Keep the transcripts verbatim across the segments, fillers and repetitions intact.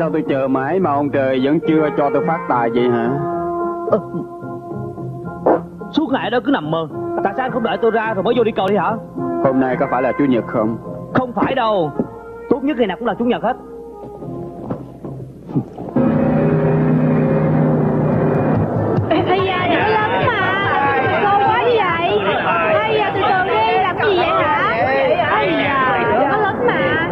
sao tôi chờ mãi mà ông trời vẫn chưa cho tôi phát tài vậy hả? Ừ. Suốt ngày đó cứ nằm mơ. Tại sao anh không đợi tôi ra rồi mới vô đi cầu đi hả? Hôm nay có phải là chủ nhật không? Không phải đâu. Tốt nhất ngày nào cũng là chủ nhật hết. Ây da, đừng có lớn mà. Cô quá như vậy. Ây da, từ từ đi, làm cái gì vậy hả? Ây da, đừng có lớn mà.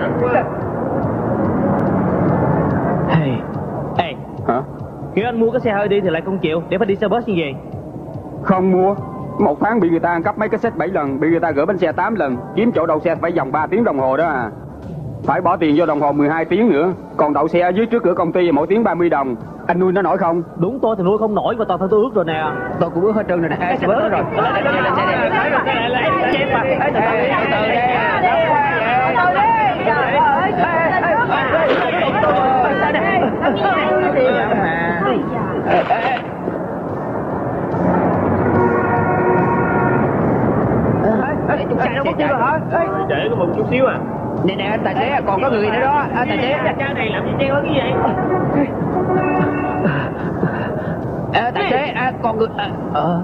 Hey. Ê. Hả? Nếu anh mua cái xe hơi đi thì lại không chịu, để phải đi xe bus như vậy. Không mua. Một tháng bị người ta ăn cắp mấy cái set bảy lần, bị người ta gửi bánh xe tám lần, kiếm chỗ đậu xe phải vòng ba tiếng đồng hồ đó à. Phải bỏ tiền vô đồng hồ mười hai tiếng nữa. Còn đậu xe ở dưới trước cửa công ty mỗi tiếng ba mươi đồng. Anh nuôi nó nổi không? Đúng, tôi thì nuôi không nổi, và toàn thân tôi ướt rồi nè. Tôi cũng ướt hết trơn rồi nè. Xe bớt rồi. Chạy đâu mất tiêu rồi hả? Để có một chút xíu à. Nè nè anh tài xế, còn có người nữa đó. Anh tài xế. Cha này làm gì treo cái gì vậy? À, tài xế, à, con người à, ờ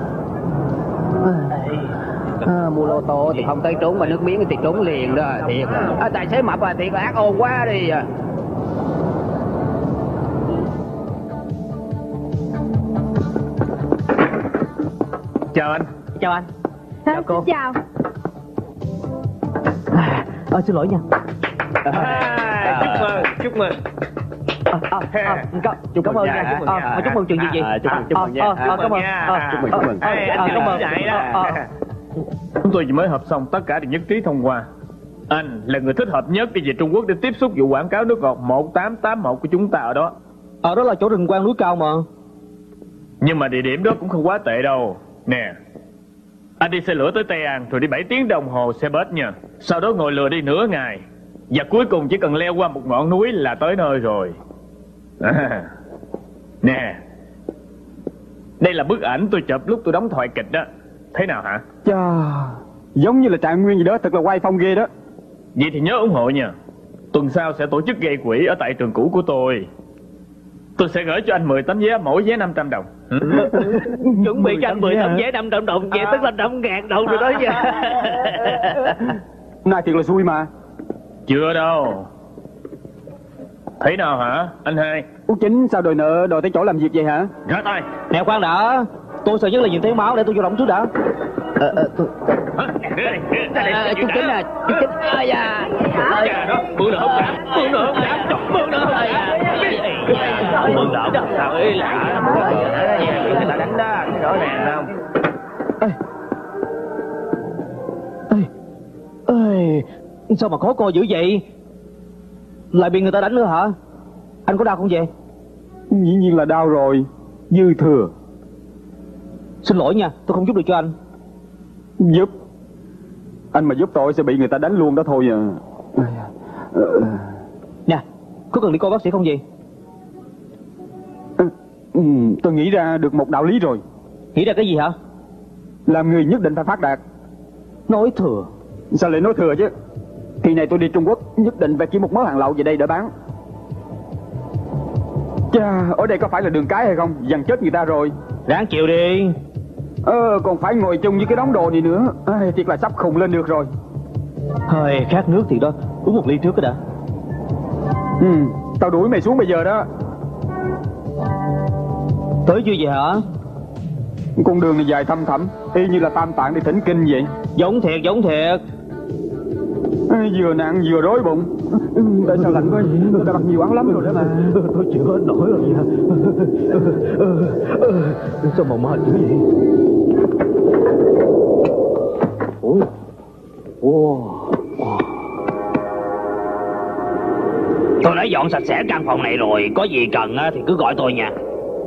à, mua lô tô thì không tới trốn, mà nước miếng thì trốn liền đó. Thiệt à, tài xế mập à, thiệt là ác ôn quá đi à. Chào anh. Chào anh. Chào cô. Chào. À, à, xin lỗi nha. À, chúc mừng, chúc mừng. À, à, à, cảm, Chúc cảm mừng ơn nha, nha. chúc mừng À, nha. à, chúc mừng chuyện gì vậy? À, chúc mừng, chúc mừng nha. À, à, Chúc cảm mừng ơn. nha. À, Chúc mừng, chúc mừng. à, Ê, à, anh cảm ơn. chạy đó. À, à. Chúng tôi chỉ mới họp xong, tất cả đều nhất trí thông qua. Anh là người thích hợp nhất đi về Trung Quốc để tiếp xúc vụ quảng cáo nước ngọt một tám tám một của chúng ta ở đó. Ở đó là chỗ rừng quang núi cao mà. Nhưng mà địa điểm đó cũng không quá tệ đâu. Nè, anh đi xe lửa tới Tây An rồi đi bảy tiếng đồng hồ xe bus nha. Sau đó ngồi lừa đi nửa ngày, và cuối cùng chỉ cần leo qua một ngọn núi là tới nơi rồi. À, nè, đây là bức ảnh tôi chụp lúc tôi đóng thoại kịch đó. Thế nào hả? Chà, giống như là Trạng Nguyên gì đó, thật là quay phong ghê đó. Vậy thì nhớ ủng hộ nha. Tuần sau sẽ tổ chức gây quỹ ở tại trường cũ của tôi. Tôi sẽ gửi cho anh mười tấm vé, mỗi vé năm trăm đồng. Chuẩn bị cho anh mười tấm vé năm trăm đồng, vậy tức là năm ngàn đồng rồi đó chứ. Nay thiệt là xui mà. Chưa đâu. Thế nào hả anh hai? Út Chính sao đòi nợ đòi tới chỗ làm việc vậy hả? Ra tay. Nè khoan đã, tôi sợ nhất là nhìn thấy máu, để tôi vô động trước đã. Ờ ờ tôi À, chú Chính à, chú Chính. Ây da. Dạ đó, mượn nợ không dám, mượn nợ không dám, mượn nợ không dám. Mượn nợ không dám. Ơi lạ. Người ta đánh đó, rõ ràng không? Ê, ê, sao mà khó coi dữ vậy? Lại bị người ta đánh nữa hả? Anh có đau không vậy? Dĩ nhiên là đau rồi, dư thừa. Xin lỗi nha, tôi không giúp được cho anh. Giúp? Anh mà giúp tôi sẽ bị người ta đánh luôn đó thôi à. Nè, có cần đi coi bác sĩ không gì? Ừ, tôi nghĩ ra được một đạo lý rồi. Nghĩ ra cái gì hả? Làm người nhất định phải phát đạt. Nói thừa. Sao lại nói thừa chứ? Kỳ này tôi đi Trung Quốc, nhất định phải kiếm một mớ hàng lậu về đây để bán. Chà, ở đây có phải là đường cái hay không? Dằn chết người ta rồi. Ráng chịu đi. Ờ, còn phải ngồi chung với cái đống đồ này nữa. À, thiệt là sắp khùng lên được rồi. Hơi khát nước thì đó, uống một ly trước cái đã. Ừ, tao đuổi mày xuống bây giờ đó. Tới chưa vậy hả? Con đường này dài thăm thẳm, y như là Tam Tạng đi thỉnh kinh vậy. Giống thiệt, giống thiệt. À, vừa nặng vừa rối bụng. Tại sao lạnh quá? Người ta đặt nhiều ăn lắm rồi đó mà. Tôi chịu hết nổi rồi nha. Sao mà mệt dữ vậy? Ôi. Wow. Tôi đã dọn sạch sẽ căn phòng này rồi, có gì cần thì cứ gọi tôi nha.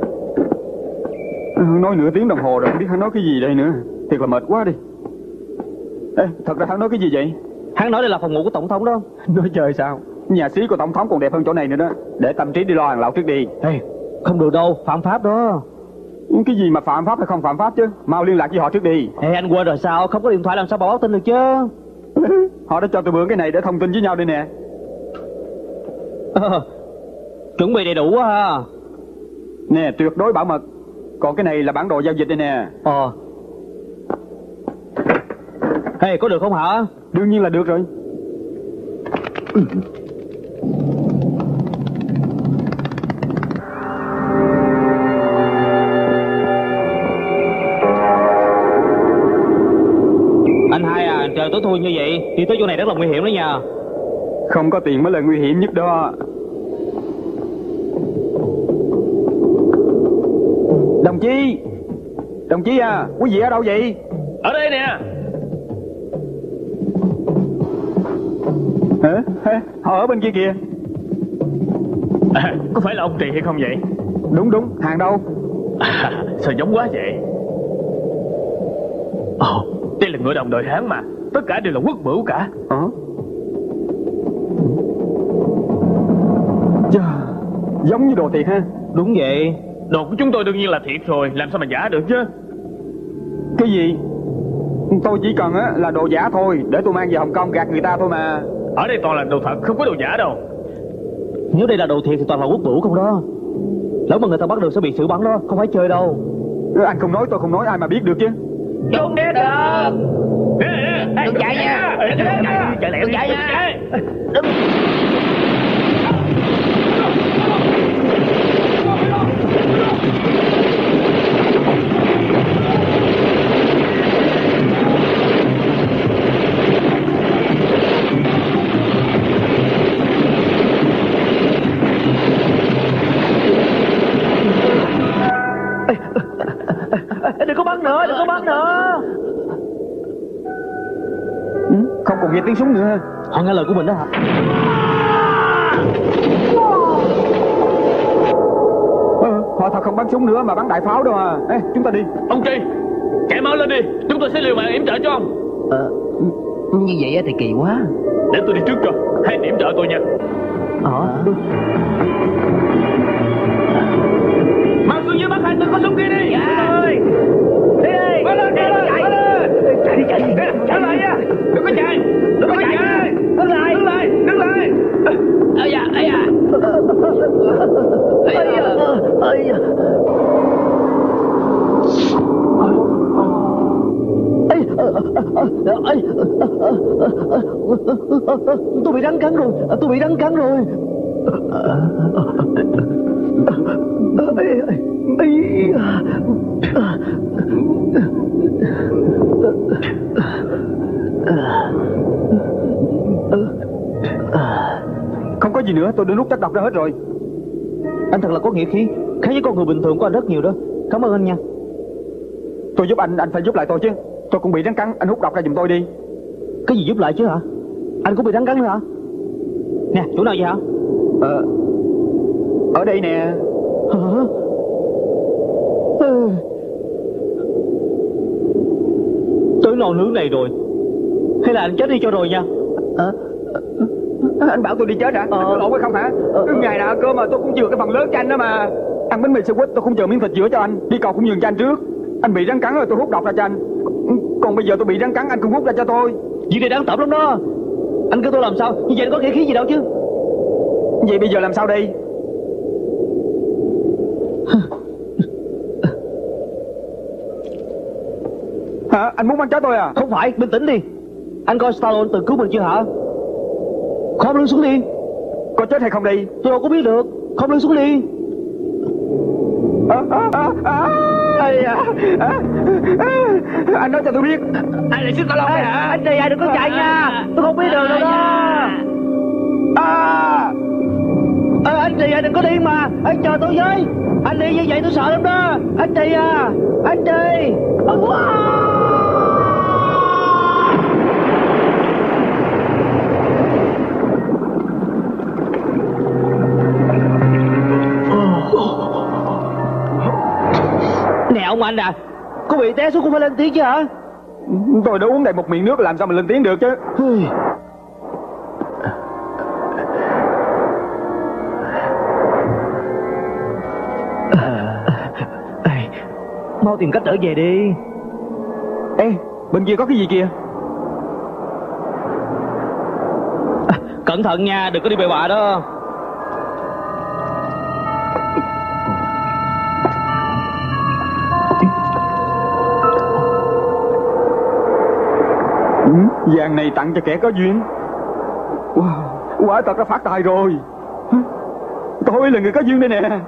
Nói nửa tiếng đồng hồ rồi không biết hắn nói cái gì đây nữa. Thiệt là mệt quá đi. Ê, thật ra hắn nói cái gì vậy? Hắn nói đây là phòng ngủ của tổng thống đó. Nói chơi sao? Nhà xí của tổng thống còn đẹp hơn chỗ này nữa đó. Để Tâm Trí đi lo hàng lậu trước đi. Ê, không được đâu, phạm pháp đó. Cái gì mà phạm pháp hay không phạm pháp chứ? Mau liên lạc với họ trước đi. Ê, anh quên rồi sao? Không có điện thoại làm sao báo tin được chứ? Họ đã cho tôi mượn cái này để thông tin với nhau đây nè. Ờ, Chuẩn bị đầy đủ quá ha. Nè, tuyệt đối bảo mật. Còn cái này là bản đồ giao dịch đây nè. Ờ. Hey, có được không hả? Đương nhiên là được rồi. Anh hai à, trời tối thui như vậy đi tới chỗ này rất là nguy hiểm đó nha. Không có tiền mới là nguy hiểm nhất đó. Đồng chí, đồng chí à, quý vị ở đâu vậy? Ở đây nè. Hả? Hả? Họ ở bên kia kìa. À, có phải là ông Trì hay không vậy? Đúng đúng, hàng đâu? À, sao giống quá vậy? Ồ, đây là ngựa đồng đời Hán mà. Tất cả đều là quốc bửu cả. Ờ. Chà, giống như đồ thiệt ha. Đúng vậy. Đồ của chúng tôi đương nhiên là thiệt rồi, làm sao mà giả được chứ? Cái gì? Tôi chỉ cần á là đồ giả thôi, để tôi mang về Hồng Kông gạt người ta thôi mà. Ở đây toàn là đồ thật, không có đồ giả đâu. Nếu đây là đồ thiệt thì toàn là quốc bửu không đó. Lỡ mà người ta bắt được sẽ bị xử bắn đó, không phải chơi đâu. Anh không nói tôi không nói, ai mà biết được chứ. Không biết được. Đừng chạy nha. Chạy lẹ, chạy nha. Đừng có bắn nữa, đừng có bắn nữa. Không còn nghe tiếng súng nữa. Họ nghe lời của mình đó hả? Ờ, họ thật không bắn súng nữa mà bắn đại pháo đâu à. Ê, chúng ta đi. Ông Tri, chạy mau lên đi, chúng tôi sẽ liều mạng yểm trợ cho ông. Ờ, như vậy thì kỳ quá. Để tôi đi trước cho, hai điểm trợ tôi nha. Ờ. Mau xuống dưới bắt hai tên có súng kia đi. Dạ ơi. Đi đi. Bắt lên, chạy lên, chạy lên. Chạy đi, chạy đi. Đứng lại nha, đừng có chạy, đừng có chạy. Đứng lại. Đứng lại, đứng lại. Ây da, ây da. Ây da, ây da. Tôi bị rắn cắn rồi, tôi bị rắn cắn rồi. Không có gì nữa, tôi đã nuốt chất độc ra hết rồi. Anh thật là có nghĩa khí, khác với con người bình thường của anh rất nhiều đó. Cảm ơn anh nha. Tôi giúp anh, anh phải giúp lại tôi chứ. Tôi cũng bị rắn cắn, anh hút độc ra giùm tôi đi. Cái gì giúp lại chứ hả? Anh cũng bị rắn cắn nữa hả? Nè, chỗ nào vậy hả? Ờ, ở đây nè. Hả? Ừ. Tới nồi nướng này rồi. Hay là anh chết đi cho rồi nha. À, anh bảo tôi đi chết hả? Ờ. Anh có lộn hay không hả? Ờ. Ngày nào cơ mà tôi cũng chừa cái phần lớn cho anh đó mà. Ăn bánh mì sandwich tôi cũng chừa miếng thịt giữa cho anh. Đi cầu cũng nhường cho anh trước. Anh bị rắn cắn rồi tôi hút độc ra cho anh. Còn bây giờ tôi bị rắn cắn anh cũng hút ra cho tôi. Việc này đáng tởm lắm đó. Anh kêu tôi làm sao? Như vậy anh có nghĩa khí gì đâu chứ. Vậy bây giờ làm sao đây? Hả? Anh muốn bắn chết tôi à? Không phải, bình tĩnh đi. Anh coi Stallone từng cứu mình chưa hả? Khom lưng xuống đi. Có chết hay không đi? Tôi đâu có biết được. Khom lưng xuống đi. À, à, à, à, à, à, à, anh nói cho tôi biết. Anh là Stallone này hả? Anh này đừng có chạy nha. Tôi không biết đường đâu đó. À, à, anh này đừng có đi mà. Anh chờ tôi với. Anh đi như vậy tôi sợ lắm đó. Anh đi à. Anh đi. Nè ông anh à, có bị té xuống cũng phải lên tiếng chứ hả? tôi đã uống đầy một miệng nước làm sao mà lên tiếng được chứ. Mau tìm cách trở về đi. Ê, bên kia có cái gì kìa? À, cẩn thận nha, đừng có đi bậy bạ đó. Ừ, vàng này tặng cho kẻ có duyên. Wow, quả thật đã phát tài rồi. Tôi là người có duyên đây nè.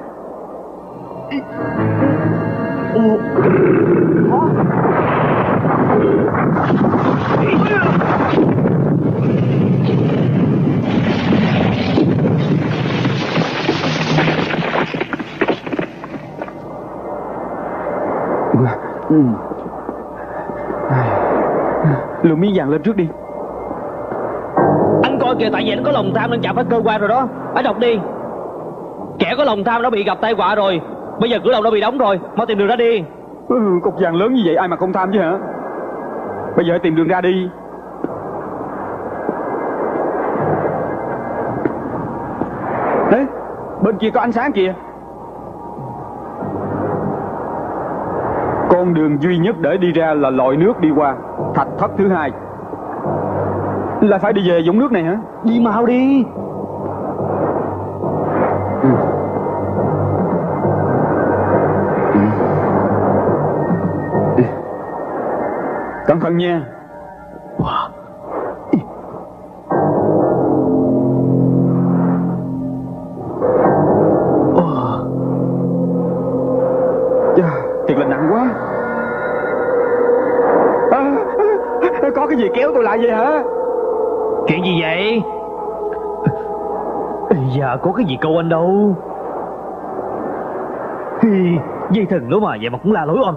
Ừ. Lượm miếng vàng lên trước đi. Anh coi kìa, tại vì anh có lòng tham nên chạm phải cơ quan rồi đó. Anh đọc đi. Kẻ có lòng tham đã bị gặp tai họa rồi. Bây giờ cửa động đã bị đóng rồi, mau tìm đường ra đi. Ừ, cục vàng lớn như vậy ai mà không tham chứ hả? Bây giờ tìm đường ra đi. Đấy, bên kia có ánh sáng kìa. Con đường duy nhất để đi ra là lội nước đi qua thạch thất thứ hai. Là phải đi về dũng nước này hả? Đi mau đi. Ừ. Ừ. Cẩn thận nha. Wow. Chà, thiệt là nặng quá. À, có cái gì kéo tôi lại vậy hả? Chuyện gì vậy? Dạ có cái gì câu anh đâu. Hi, dây thừng nữa mà, vậy mà cũng la lối oan.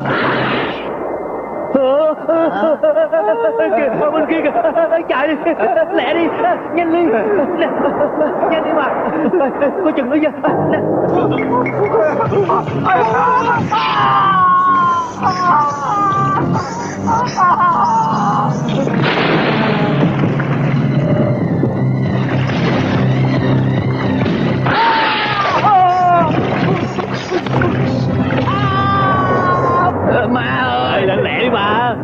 Kìa, bên kia kìa, chạy đi, lẹ đi, nhanh đi, nhanh đi mà, có chừng nữa nha. Ma ơi, lẹ lẹ đi bà.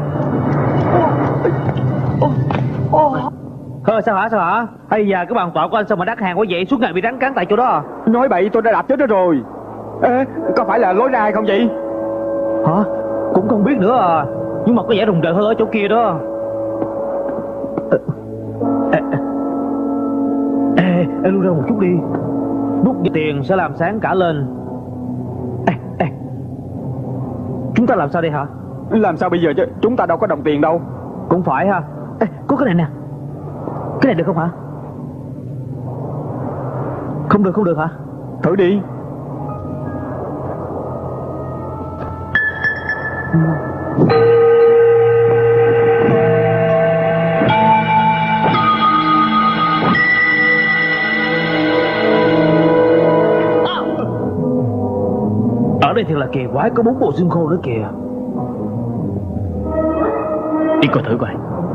Ờ, sao hả, sao hả? Hay da, cái bàn tọa của anh sao mà đắt hàng quá vậy? Suốt ngày bị rắn cắn tại chỗ đó. Nói bậy, tôi đã đạp chết nó rồi. Ê, có phải là lối ra hay không vậy? Hả? Cũng không biết nữa à. Nhưng mà có vẻ rùng rợn hơn ở chỗ kia đó. Ê, ê, ê lui ra một chút đi. Đút tiền sẽ làm sáng cả lên. Ê, ê. Chúng ta làm sao đây hả? Làm sao bây giờ chứ? Chúng ta đâu có đồng tiền đâu. Cũng phải ha. Ê, có cái này nè. Cái này được không hả? Không được, không được hả? Thử đi. Ở đây thiệt là kỳ quái, có bốn bộ xương khô nữa kìa. Đi coi thử coi.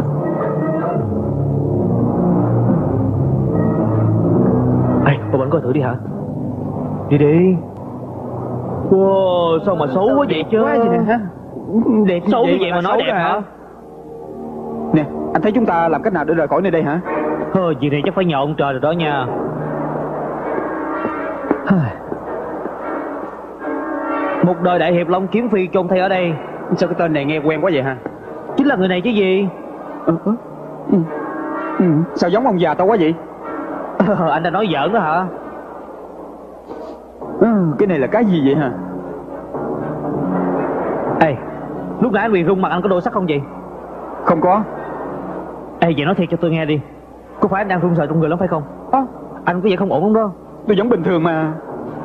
Ê, cô Bệnh coi thử đi hả? Đi đi. Wow, sao mà xấu quá vậy chứ? Quá gì nè hả? Đẹp Xấu như vậy mà nói đẹp hả? Nè, anh thấy chúng ta làm cách nào để rời khỏi nơi đây hả? Thôi, chuyện này chắc phải nhờ ông trời rồi đó nha. Một đời đại hiệp Long Kiếm Phi chôn thay ở đây. Sao cái tên này nghe quen quá vậy hả? Chính là người này chứ gì. Ừ, ừ, ừ. Ừ. Sao giống ông già tao quá vậy? Ờ, anh đã nói giỡn đó hả? Ừ, cái này là cái gì vậy hả? Ê, lúc nãy anh bị rung mặt anh có đôi sắc không vậy? Không có. Ê, vậy nói thiệt cho tôi nghe đi. Có phải anh đang run sợ trong người lắm phải không? À, anh có vẻ không ổn không đó? tôi vẫn bình thường mà.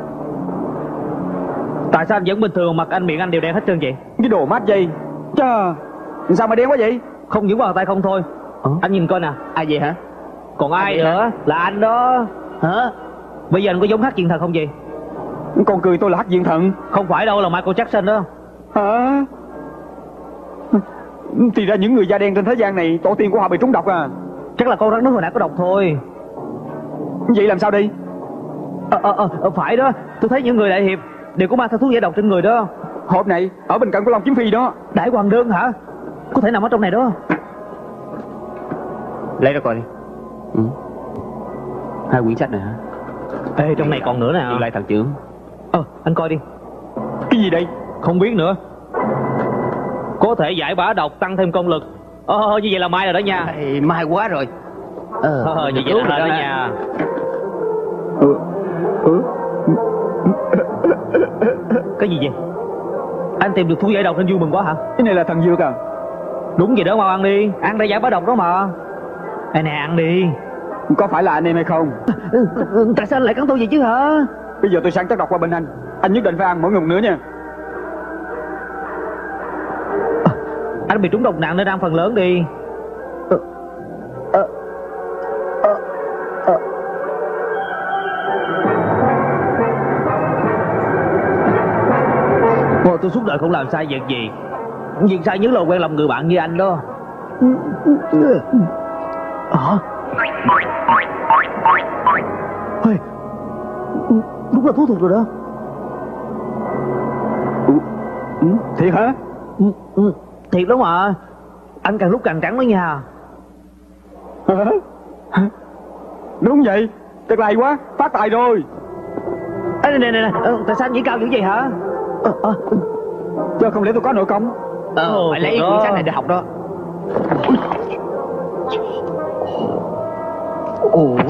Tại sao anh vẫn bình thường, mặt anh miệng anh đều đen hết trơn vậy? Cái đồ mát dây. Chà, sao mà đen quá vậy? Không những bàn tay không thôi. À? Anh nhìn coi nè. Ai vậy hả? Còn ai, ai nữa hả? Là anh đó. Hả? Bây giờ anh có giống hát diện thần không vậy? Con cười tôi là hát diện thần. Không phải đâu, là Michael Jackson đó. Hả? Thì ra những người da đen trên thế gian này tổ tiên của họ bị trúng độc à? Chắc là con rắn nước hồi nãy có độc thôi. Vậy làm sao đi? Ờ ờ ờ phải đó. Tôi thấy những người đại hiệp đều có mang theo thuốc giải độc trên người đó. Hộp này ở bên cạnh của Long Kiếm Phi đó. Đại Hoàng Đơn hả? Có thể nằm ở trong này đó. Lấy ra coi đi. Ừ. Hai quyển sách này hả? Ê, trong này còn nữa nè. Lại thằng trưởng. Ờ, anh coi đi. Cái gì đây? Không biết nữa. Có thể giải bá độc, tăng thêm công lực, Ồ, như vậy là mai rồi đó nha. Ê, mai quá rồi. Ờ, ờ như vậy là hên đó nha. Ừ. Ừ. Cái gì vậy? Anh tìm được thuốc giải độc nên vui mừng quá hả? Cái này là thần dược à? Đúng vậy đó, mau ăn đi. Ăn để giải bá độc đó mà. Ê nè, ăn đi. Có phải là anh em hay không? Ừ, ừ, tại sao anh lại cắn tôi vậy chứ hả? Bây giờ tôi sẵn chất độc qua bên anh. Anh nhất định phải ăn mỗi ngày một nữa nha. À, anh bị trúng độc nặng nên ăn phần lớn đi. Ờ, ờ, ờ, ờ. Ôi, tôi suốt đời không làm sai việc gì. Việc sai nhớ là quen làm người bạn như anh đó. Hả? Ê, đúng là thuốc thiệt rồi đó. Ừ. Ừ. Thiệt hả? Ừ, ừ, thiệt đó mà. Anh càng lúc càng trắng đó nha. Đúng vậy. Thật hay quá. Phát tài rồi. Ê, nè nè nè, tại sao anh nhảy cao dữ vậy hả? À, à. Chứ không lẽ tôi có nội công? Ờ, Ồ, phải lấy đó. quyển sách này để học đó. Ủa?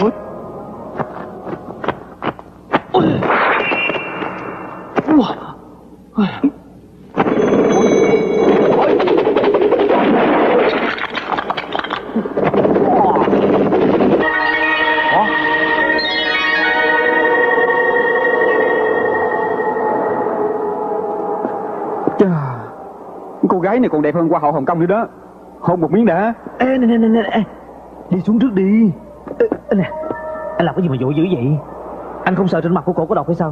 Chà, cô gái này còn đẹp hơn Hoa hậu Hồng Kông nữa đó. Hôn một miếng đã. Ê nè nè nè nè, đi xuống trước đi. Ê, ê, nè, anh làm cái gì mà vội dữ vậy? Anh không sợ trên mặt của cổ có độc hay sao?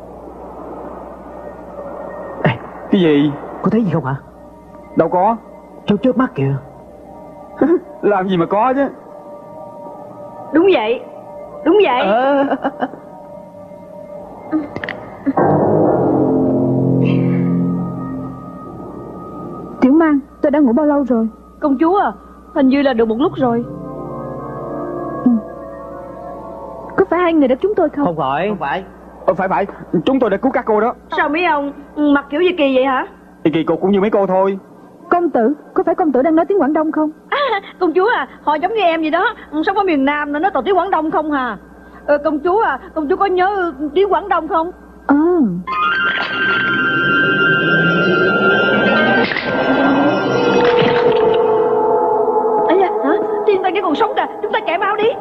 Ê, cái gì? có thấy gì không hả? Đâu có. Chớp chớp mắt kìa. Làm gì mà có chứ. Đúng vậy. Đúng vậy. À. Tiểu Mang, tôi đã ngủ bao lâu rồi? Công chúa à, hình như là được một lúc rồi. Ừ. Có phải hai người đã chúng tôi không? Không phải. Không phải. Ờ, phải phải, chúng tôi đã cứu các cô đó. Sao mấy ông mặc kiểu gì kỳ vậy hả? Thì kỳ cục cũng như mấy cô thôi. Công tử, có phải công tử đang nói tiếng Quảng Đông không? À, công chúa à, họ giống như em vậy đó. Sống ở miền Nam nên nói toàn tiếng Quảng Đông không hà. Ờ, công chúa à, công chúa có nhớ tiếng Quảng Đông không? Ờ. Ây da, hả? Tiên ta vẫn còn sống kìa, chúng ta chạy mau đi.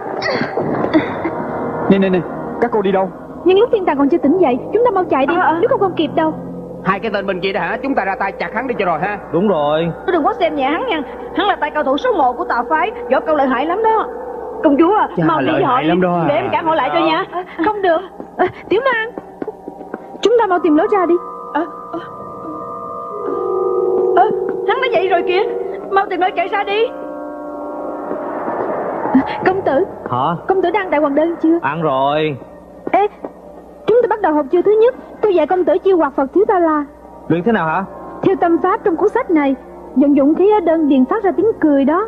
Nè nè nè, các cô đi đâu? Nhưng lúc thiên tàng còn chưa tỉnh dậy, chúng ta mau chạy đi, à, à. Nếu không không kịp đâu. Hai cái tên bên kia đó hả? Chúng ta ra tay chặt hắn đi cho rồi ha. Đúng rồi. Tôi đừng có xem nhẹ hắn nha. Hắn là tay cao thủ số một của Tà phái, võ công lợi hại lắm đó. Công chúa à, Chà, mau đi họ đi, à. để em cản họ lại cho nha. À, không được. À, Tiểu Mang, chúng ta mau tìm lối ra đi. À, à, à, hắn đã dậy rồi kìa, mau tìm lối chạy ra đi. À, công tử. Hả? Công tử đang đại hoàng đơn chưa? Ăn rồi. Ê, chúng ta bắt đầu học chiêu thứ nhất. Tôi dạy công tử chiêu Hoạt Phật Thiếu Ta La. Luyện thế nào hả? Theo tâm pháp trong cuốn sách này, vận dụng khí ở đơn điền phát ra tiếng cười đó.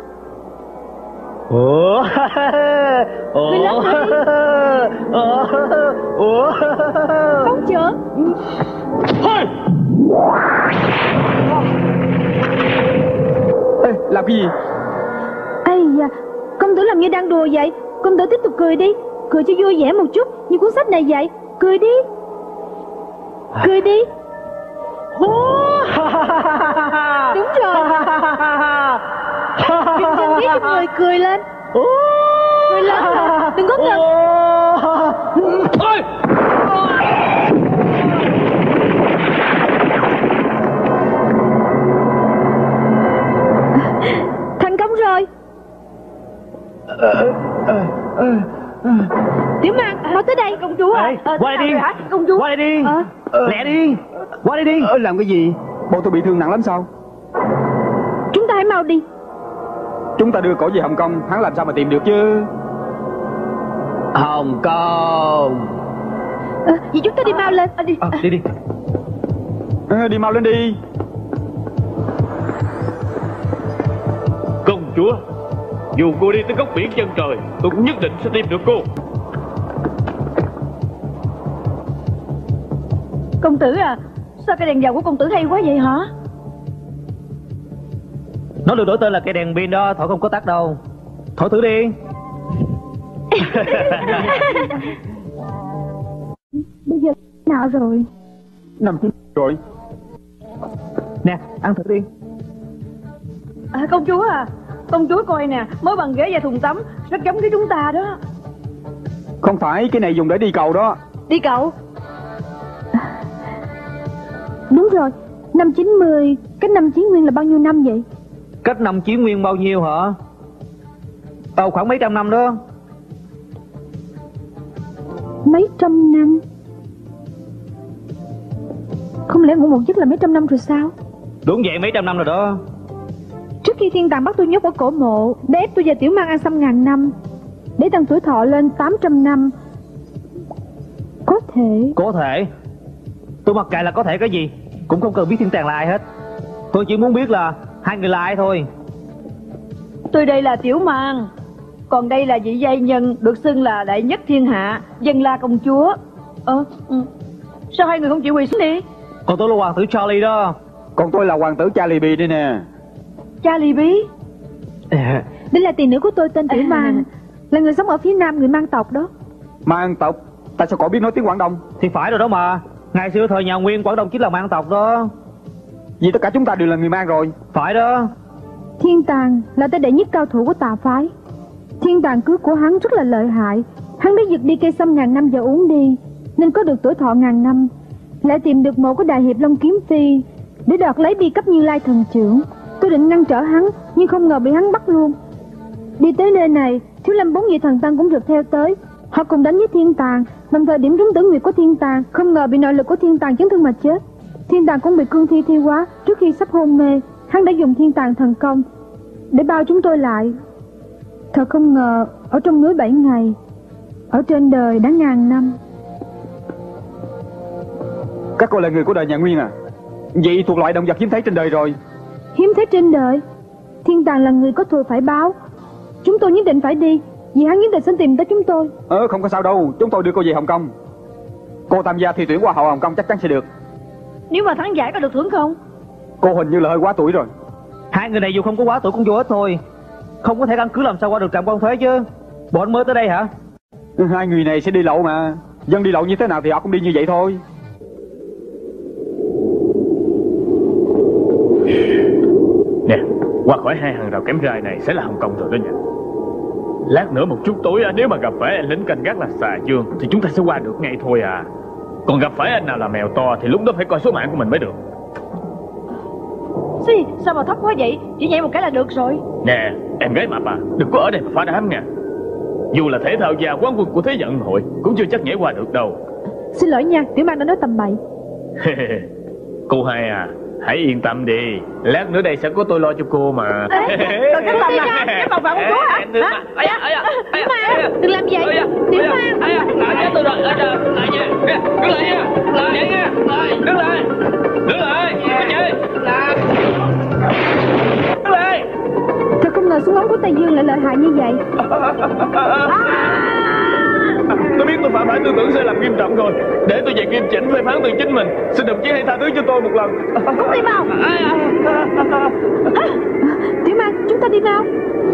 Ủa? Ủa? Cười lớn hả? Ủa? Ủa? Không chữa. Thôi. Ê, làm cái gì? Ây da, công tử làm như đang đùa vậy. Công tử tiếp tục cười đi, cười cho vui vẻ một chút như cuốn sách này vậy. Cười đi. Cười đi. Đúng rồi. Đừng chân ghét cho người cười lên. Cười lớn rồi, đừng có ngừng. Thành công rồi. Tiểu Mang, mau tới đây. Công chúa à? Ê, qua đây đi. Hả? Công chúa. Qua đây đi. À. Lẹ đi. Qua đây đi. Ờ, làm cái gì? Bộ tôi bị thương nặng lắm sao? Chúng ta hãy mau đi. Chúng ta đưa cổ về Hồng Kông, hắn làm sao mà tìm được chứ? Hồng Kông. À, vậy chúng ta đi mau lên. À, đi. À, đi đi. À, đi mau lên đi. Công chúa, dù cô đi tới góc biển chân trời, tôi cũng nhất định sẽ tìm được cô. Công tử à, sao cái đèn dầu của công tử hay quá vậy hả? Nó được đổi tên là cây đèn pin đó, thổi không có tắt đâu. Thổi thử đi. Bây giờ nào rồi? Năm chín rồi. Nè, ăn thử đi. À, công chúa à, công chúa coi nè, mới bằng ghế và thùng tắm, rất giống với chúng ta đó. Không phải, cái này dùng để đi cầu đó. Đi cậu. Đúng rồi, năm chín mươi, cách năm Chí Nguyên là bao nhiêu năm vậy? Cách năm Chí Nguyên bao nhiêu hả? Ờ, khoảng mấy trăm năm đó. Mấy trăm năm? Không lẽ ngủ một giấc là mấy trăm năm rồi sao? Đúng vậy, mấy trăm năm rồi đó. Trước khi thiên tàng bắt tôi nhốt ở cổ mộ để ép tôi và Tiểu Mang ăn xăm ngàn năm, để tăng tuổi thọ lên tám trăm năm. Có thể. Có thể. Tôi mặc kệ là có thể cái gì, cũng không cần biết thiên tàng là ai hết. Tôi chỉ muốn biết là hai người là ai thôi. Tôi đây là Tiểu Mang, còn đây là vị giai nhân được xưng là đại nhất thiên hạ, Dân La công chúa. Ờ, ừ. Sao hai người không chịu quỳ xuống đi? Còn tôi là hoàng tử Charlie đó. Còn tôi là hoàng tử Charlie Bì đây nè. Charlie Bí. Đây là tỷ nữ của tôi tên Tiểu Mang, là người sống ở phía nam người Mang tộc đó. Mang tộc? Tại sao cậu biết nói tiếng Quảng Đông? Thì phải rồi đó mà. Ngày xưa thời nhà Nguyên, Quảng Đông chính là Mang tộc đó. Vì tất cả chúng ta đều là người Mang rồi. Phải đó. Thiên tàng là tên đệ nhất cao thủ của tà phái. Thiên tàng cưới của hắn rất là lợi hại. Hắn đã giật đi cây sâm ngàn năm và uống đi, nên có được tuổi thọ ngàn năm. Lại tìm được mộ của đại hiệp Long Kiếm Phi để đoạt lấy bi cấp Như Lai thần trưởng. Tôi định ngăn trở hắn, nhưng không ngờ bị hắn bắt luôn. Đi tới nơi này, Thiếu Lâm bốn vị thần tăng cũng rượt theo tới. Họ cùng đánh với thiên tàng, đồng thời điểm trúng tử nguyệt của thiên tàng. Không ngờ bị nội lực của thiên tàng chấn thương mà chết. Thiên tàng cũng bị cương thi thi hóa. Trước khi sắp hôn mê, hắn đã dùng thiên tàng thần công để bao chúng tôi lại. Thật không ngờ, ở trong núi bảy ngày, ở trên đời đã ngàn năm. Các cô là người của đời nhà Nguyên à? Vậy thuộc loại động vật hiếm thấy trên đời rồi. Hiếm thấy trên đời? Thiên tàng là người có thù phải báo. Chúng tôi nhất định phải đi, vì hắn nhất định sẽ tìm tới chúng tôi. Ờ không có sao đâu, chúng tôi đưa cô về Hồng Kông. Cô tham gia thi tuyển Hoa hậu Hồng Kông chắc chắn sẽ được. Nếu mà thắng giải có được thưởng không? Cô hình như là hơi quá tuổi rồi. Hai người này dù không có quá tuổi cũng vô ích thôi. Không có thể căn cứ làm sao qua được trạm quan thuế chứ. Bộ anh mới tới đây hả? Hai người này sẽ đi lậu mà. Dân đi lậu như thế nào thì họ cũng đi như vậy thôi. Nè, qua khỏi hai hàng rào kém gai này sẽ là Hồng Kông rồi đó nha. Lát nữa một chút tối nếu mà gặp phải anh lính canh gác là xà dương thì chúng ta sẽ qua được ngay thôi à. Còn gặp phải anh nào là mèo to thì lúc đó phải coi số mạng của mình mới được. Xì, sao mà thấp quá vậy? Chỉ nhảy một cái là được rồi. Nè, em gái mập à, đừng có ở đây mà phá đám nha. Dù là thể thao gia quán quân của Thế vận hội cũng chưa chắc nhảy qua được đâu. Xin lỗi nha, Tiểu Mang đã nói tầm bậy. Cô hai à, hãy yên tâm đi, lát nữa đây sẽ có tôi lo cho cô mà. Ê, còn cái lòng à, cái phòng phạm của hả? Hả? Tiểu Mang, đừng làm vậy. Tiểu Mang. Lại tôi rồi, lại nha, đứng lại nha, lại nha, đứng lại, đứng lại, cái gì? Đứng lại. Thật không ngờ súng ống của Tây Dương lại lợi hại như vậy. Tôi biết tôi phạm phải tư tưởng sai lầm nghiêm trọng rồi. Để tôi về nghiêm chỉnh phê phán từ chính mình. Xin đồng chí hãy tha thứ cho tôi một lần. Không đi mau. À, Tiểu Mang, chúng ta đi nào.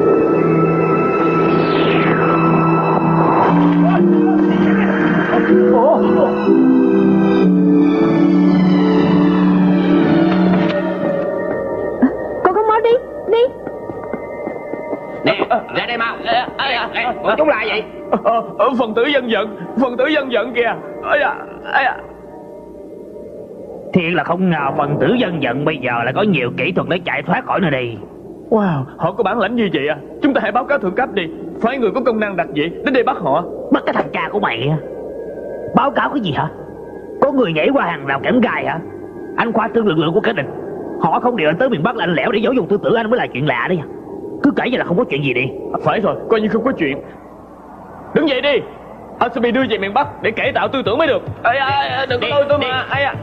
Con không mau đi, đi. Nè, ra đây mau. Bọn chúng là vậy? Ờ, ờ, phần tử dân vận, phần tử dân vận kìa. Ây da, ây da. Thiệt là không ngờ phần tử dân vận bây giờ lại có nhiều kỹ thuật để chạy thoát khỏi nơi đây. Wow, họ có bản lãnh như vậy à? Chúng ta hãy báo cáo thượng cấp đi, phái người có công năng đặc dị đến đây bắt họ. Bắt cái thằng cha của mày á. Báo cáo cái gì hả? Có người nhảy qua hàng rào kẽm gai hả? Anh khoa trương lực lượng của kẻ địch. Họ không điều anh tới miền Bắc lạnh lẽo để giáo dục tư tưởng anh mới là chuyện lạ đấy. Cứ kể như là không có chuyện gì đi. Phải rồi, coi như không có chuyện. Đứng dậy đi, anh sẽ bị đưa về miền Bắc để cải tạo tư tưởng mới được. Ây da, đừng có lôi tôi mà. Ây da.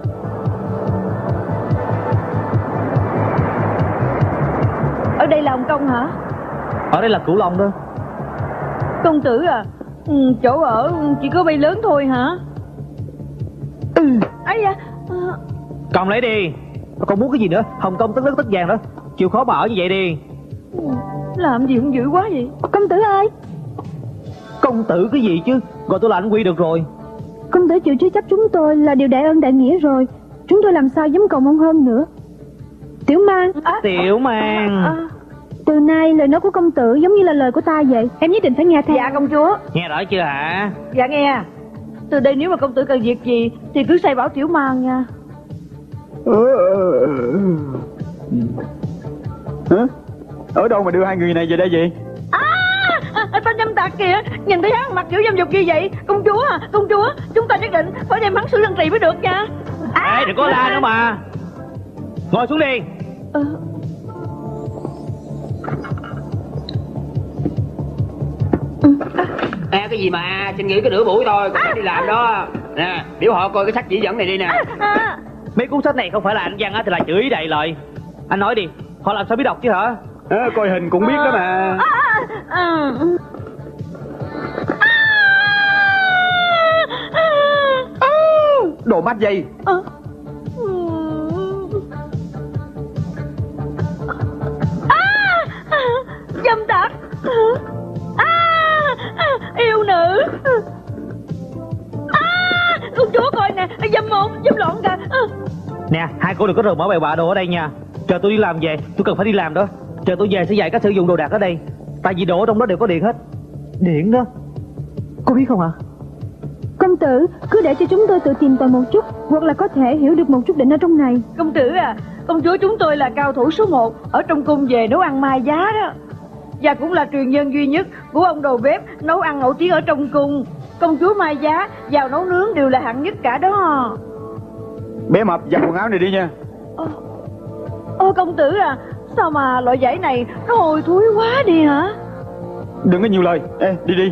Ở đây là Hồng Kông hả? Ở đây là Cửu Long đó. Công tử à, ừ, chỗ ở chỉ có bay lớn thôi hả? Ừ. Ấy da. À... Cầm lấy đi. Còn muốn cái gì nữa? Hồng Kông tất đất tất vàng đó. Chịu khó mà ở như vậy đi. Làm gì cũng dữ quá vậy. Công tử ơi. Công tử cái gì chứ? Gọi tôi là anh Quy được rồi. Công tử chịu chứa chấp chúng tôi là điều đại ân đại nghĩa rồi. Chúng tôi làm sao dám cầu mong hơn nữa. Tiểu Mang. À, Tiểu Mang. à, à. Từ nay lời nói của công tử giống như là lời của ta vậy. Em nhất định phải nghe theo. Dạ công chúa. Nghe rõ chưa hả? Dạ nghe. Từ đây nếu mà công tử cần việc gì thì cứ sai bảo Tiểu Mang nha. Hả? Ở đâu mà đưa hai người này về đây vậy? À, à tên dâm tặc kìa. Nhìn thấy hắn mặc kiểu dâm dục như vậy. Công chúa à, công chúa, chúng ta nhất định phải đem hắn xử lăng trì mới được nha. À, ê đừng có la nữa mà. Ngồi xuống đi. À. À, cái gì mà xin nghỉ có nửa buổi thôi, còn phải đi làm đó. Nè, biểu họ coi cái sách chỉ dẫn này đi nè. À, à. Mấy cuốn sách này không phải là anh văn á thì là chửi đầy lời. Anh nói đi, họ làm sao biết đọc chứ hả? À, coi hình cũng biết đó mà. À, à, à. Đồ mắt dây. À. À, dâm tặc. À, à, yêu nữ. À, công chúa coi nè, dâm môn, dâm loạn kìa. À. Nè, hai cô đừng có rời mở bày bạ đồ ở đây nha. Chờ tôi đi làm về, tôi cần phải đi làm đó. Chờ tôi về sẽ dạy cách sử dụng đồ đạc ở đây. Tại vì đồ ở trong đó đều có điện hết. Điện đó, cô biết không hả? Công tử cứ để cho chúng tôi tự tìm tòi một chút, hoặc là có thể hiểu được một chút định ở trong này. Công tử à, công chúa chúng tôi là cao thủ số một ở trong cung về nấu ăn mai giá đó. Và cũng là truyền nhân duy nhất của ông đầu bếp nấu ăn nổi tiếng ở trong cung. Công chúa mai giá vào nấu nướng đều là hạng nhất cả đó. Bé Mập giặt quần áo này đi nha. Ô, ô công tử à, sao mà loại giấy này nó hôi thối quá đi hả? Đừng có nhiều lời. Ê, đi đi.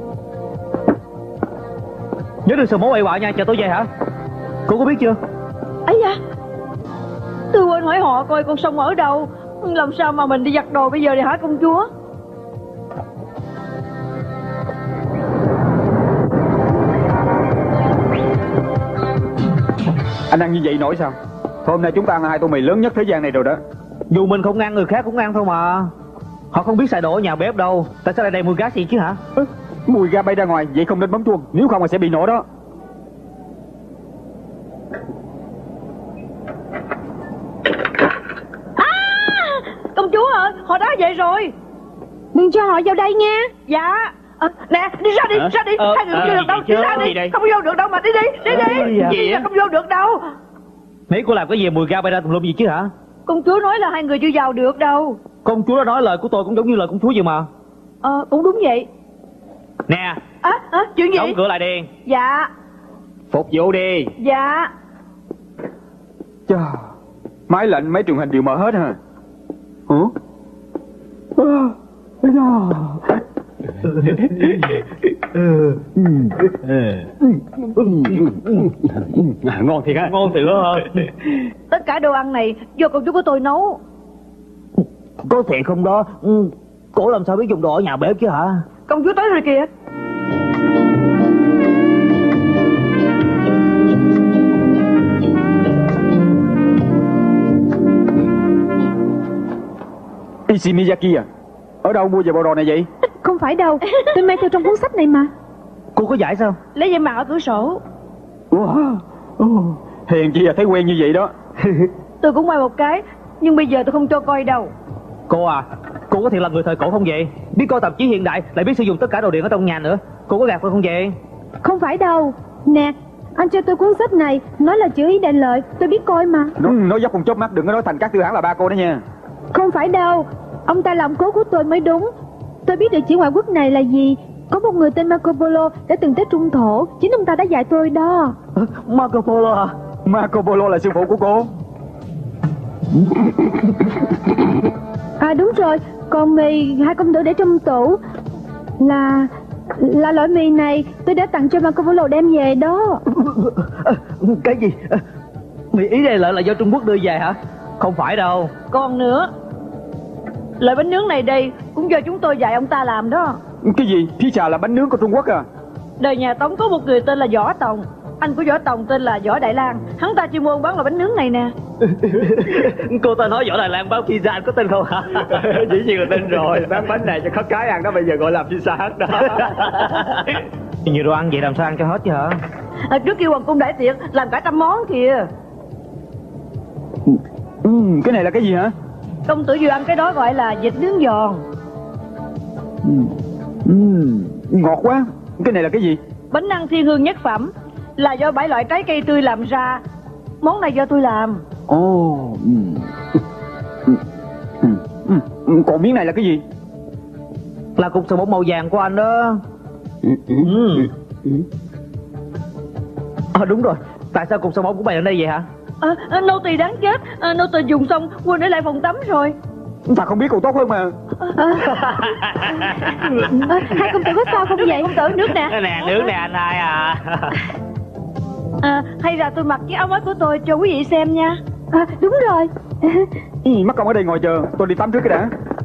Nhớ đừng sờ mó bậy bạ nha, chờ tôi về hả? Cô có biết chưa? Ấy da, tôi quên hỏi họ coi con sông ở đâu. Làm sao mà mình đi giặt đồ bây giờ đi hả công chúa? Anh ăn như vậy nổi sao? Hôm nay chúng ta ăn hai tô mì lớn nhất thế gian này rồi đó. Dù mình không ăn, người khác cũng ăn thôi mà. Họ không biết xài đồ ở nhà bếp đâu. Tại sao lại đầy mùi gas gì chứ hả? Ừ, mùi ga bay ra ngoài, vậy không nên bấm chuông. Nếu không là sẽ bị nổ đó. À, công chúa hả? Họ đã về rồi. Đừng cho họ vào đây nha. Dạ. À, nè, đi ra đi, Hả? ra đi. Ờ, Hai người không ờ, vô được đâu, gì đi ra chứ? đi. Gì đây? Không vô được đâu mà đi đi, đi Ờ, đi. gì vậy? Đi ra không vô được đâu. Mấy cô làm cái gì mùi ga bay ra tùm lum gì chứ hả? Công chúa nói là hai người chưa vào được đâu. Công chúa đã nói lời của tôi cũng giống như lời công chúa vậy mà. Ờ, cũng đúng vậy. Nè, À, à chuyện gì? đóng cửa lại đi. Dạ, Phục vụ đi. dạ. Chà, máy lạnh mấy truyền hình đều mở hết hả? Hả? À, ngon thiệt á. Ngon thiệt hả? Tất cả đồ ăn này do công chúa của tôi nấu. Có thiệt không đó? Ừ, cổ làm sao biết dùng đồ ở nhà bếp chứ hả? Công chúa tới rồi kìa. Ishimiyaki à? Ở đâu mua về bộ đồ này vậy? Không phải đâu, tôi mang theo trong cuốn sách này mà. Cô có giải sao? Lấy dây mặt ở cửa sổ. Wow. Oh, hèn chi à, thấy quen như vậy đó. Tôi cũng quay một cái, nhưng bây giờ tôi không cho coi đâu. Cô à, cô có thiệt là người thời cổ không vậy? Biết coi tạp chí hiện đại, lại biết sử dụng tất cả đồ điện ở trong nhà nữa. Cô có gạt tôi không vậy? Không phải đâu. Nè, anh cho tôi cuốn sách này, nói là chữ ý đại lợi, tôi biết coi mà. Nó, nói dốc con chớp mắt, đừng có nói thành các tư hãng là ba cô đó nha. Không phải đâu, ông ta là ông cố của tôi mới đúng. Tôi biết địa chỉ ngoại quốc này là gì. Có một người tên Marco Polo đã từng tới Trung Thổ, chính ông ta đã dạy tôi đó. Marco Polo à? Marco Polo là sư phụ của cô. À đúng rồi, còn mì hai công tử để trong tủ là là loại mì này tôi đã tặng cho Marco Polo đem về đó. Cái gì? Mì ý đây lợi là do Trung Quốc đưa về hả? Không phải đâu. Còn nữa, loại bánh nướng này đây cũng do chúng tôi dạy ông ta làm đó. Cái gì? Thí trà là bánh nướng của Trung Quốc à? Đời nhà Tống có một người tên là Võ Tòng. Anh của Võ Tòng tên là Võ Đại Lang. Hắn ta chuyên môn bán loại bánh nướng này nè. Cô ta nói Võ Đại Lang bán pizza, anh có tin không hả? Dĩ nhiên là tin rồi. Bán bánh này cho khất cái ăn đó, bây giờ gọi là pizza hết đó. Nhiều đồ ăn vậy làm sao ăn cho hết chứ hả? À, trước kia hoàng cung đại tiệc làm cả trăm món kìa. Ừ, cái này là cái gì hả? Công tử vừa ăn cái đó gọi là vịt nướng giòn. Ừ. Ừ, ngọt quá. Cái này là cái gì? Bánh ăn thiên hương nhất phẩm, là do bảy loại trái cây tươi làm ra. Món này do tôi làm. Ồ. Ừ. Ừ. Ừ. Ừ. Còn miếng này là cái gì? Là cục sò bông màu vàng của anh đó. Ừ. Ừ. Ừ. Ừ. À, đúng rồi. Tại sao cục sò bông của mày ở đây vậy hả? À, à, nô tỳ đáng chết. À, nô tỳ dùng xong quên để lại phòng tắm rồi. Ta không biết còn tốt hơn mà. À, hai công tử có sao không vậy? Công tử nước nè. Nè, nước nè anh hai à. À, hay là tôi mặc chiếc áo mới của tôi cho quý vị xem nha. À, đúng rồi. Ừ, mắc công ở đây ngồi chờ, tôi đi tắm trước cái đã.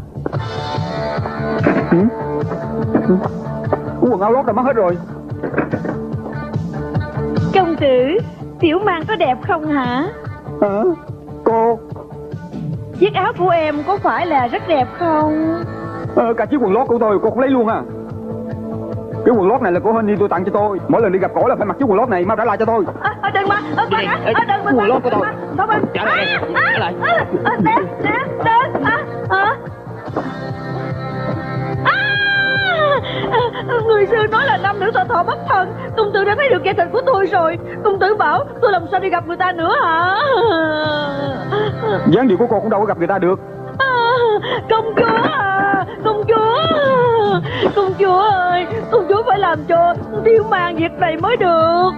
Ừ? Ừ? Quần áo lót đã mất hết rồi. Công tử, tiểu mang có đẹp không hả? Hả? Cô? Chiếc áo của em có phải là rất đẹp không? Ờ, cả chiếc quần lót của tôi cô cũng lấy luôn à? Cái quần lót này là của Honey tôi tặng cho tôi. Mỗi lần đi gặp cổ là phải mặc chiếc quần lót này, mau trả lại cho tôi. À, đừng mà, à, Gì? à, à, đừng mà. Quần lót của tôi. Thôi mà. Trả lại đây, trả lại. Đẹp, đẹp, đẹp. À, à. À, người xưa nói là nam nữ thọ thọ bất thân. Công tử đã thấy được da thịt của tôi rồi. Công tử bảo tôi làm sao đi gặp người ta nữa hả? Dáng điệu của cô cũng đâu có gặp người ta được. À, công chúa à, công chúa, công chúa ơi, công chúa phải làm cho Tiểu Mang việc này mới được.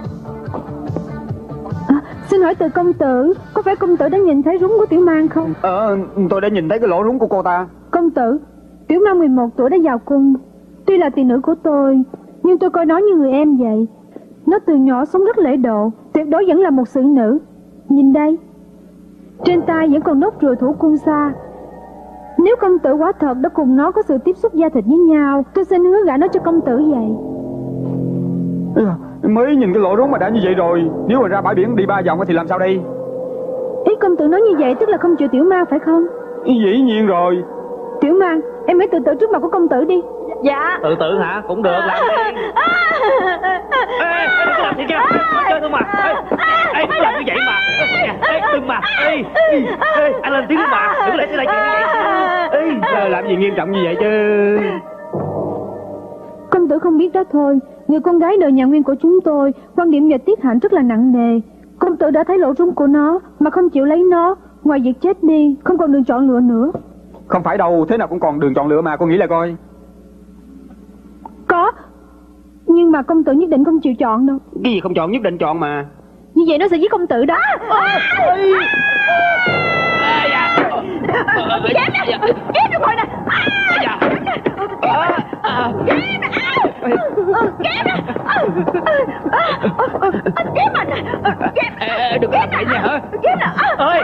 À, xin hỏi từ công tử, có phải công tử đã nhìn thấy rúng của Tiểu Mang không? Ờ, tôi đã nhìn thấy cái lỗ rúng của cô ta. Công tử, Tiểu Mang mười một tuổi đã vào cung. Tuy là tỷ nữ của tôi, nhưng tôi coi nó như người em vậy. Nó từ nhỏ sống rất lễ độ, tuyệt đối vẫn là một xử nữ. Nhìn đây, trên tay vẫn còn nốt ruồi thủ cung xa. Nếu công tử quả thật đã cùng nó có sự tiếp xúc da thịt với nhau, tôi xin hứa gả nó cho công tử vậy. Mới nhìn cái lỗ rúng mà đã như vậy rồi. Nếu mà ra bãi biển đi ba vòng thì làm sao đây? Ý công tử nói như vậy tức là không chịu Tiểu Mang phải không? Dĩ nhiên rồi. Tiểu Mang, em hãy tự tử trước mặt của công tử đi. Dạ. Tự tử hả? Cũng được, làm đi. Ê, ê, đừng có làm gì kìa. Nói chơi thôi mà. Ê, ê, đừng có làm như vậy mà. Ê, đừng mà. Ê, ê, ê, anh lên tiếng đi mà. Đừng có để xảy ra chuyện như vậy. Ê, làm gì nghiêm trọng như vậy chứ? Công tử không biết đó thôi. Người con gái đời nhà Nguyên của chúng tôi, quan điểm về tiết hạnh rất là nặng nề. Công tử đã thấy lỗ rúng của nó mà không chịu lấy nó, ngoài việc chết đi, không còn đường chọn lựa nữa. Không phải đâu, thế nào cũng còn đường chọn lựa mà, cô nghĩ là coi. Có, nhưng mà công tử nhất định không chịu chọn đâu. Cái gì không chọn nhất định chọn mà. Như vậy nó sẽ giết công tử đó. Chém nè, chém được rồi nè. Chém nè, chém nè. Chém anh nè, chém. Đừng có làm vậy nha hả? Chém nè. Ơi.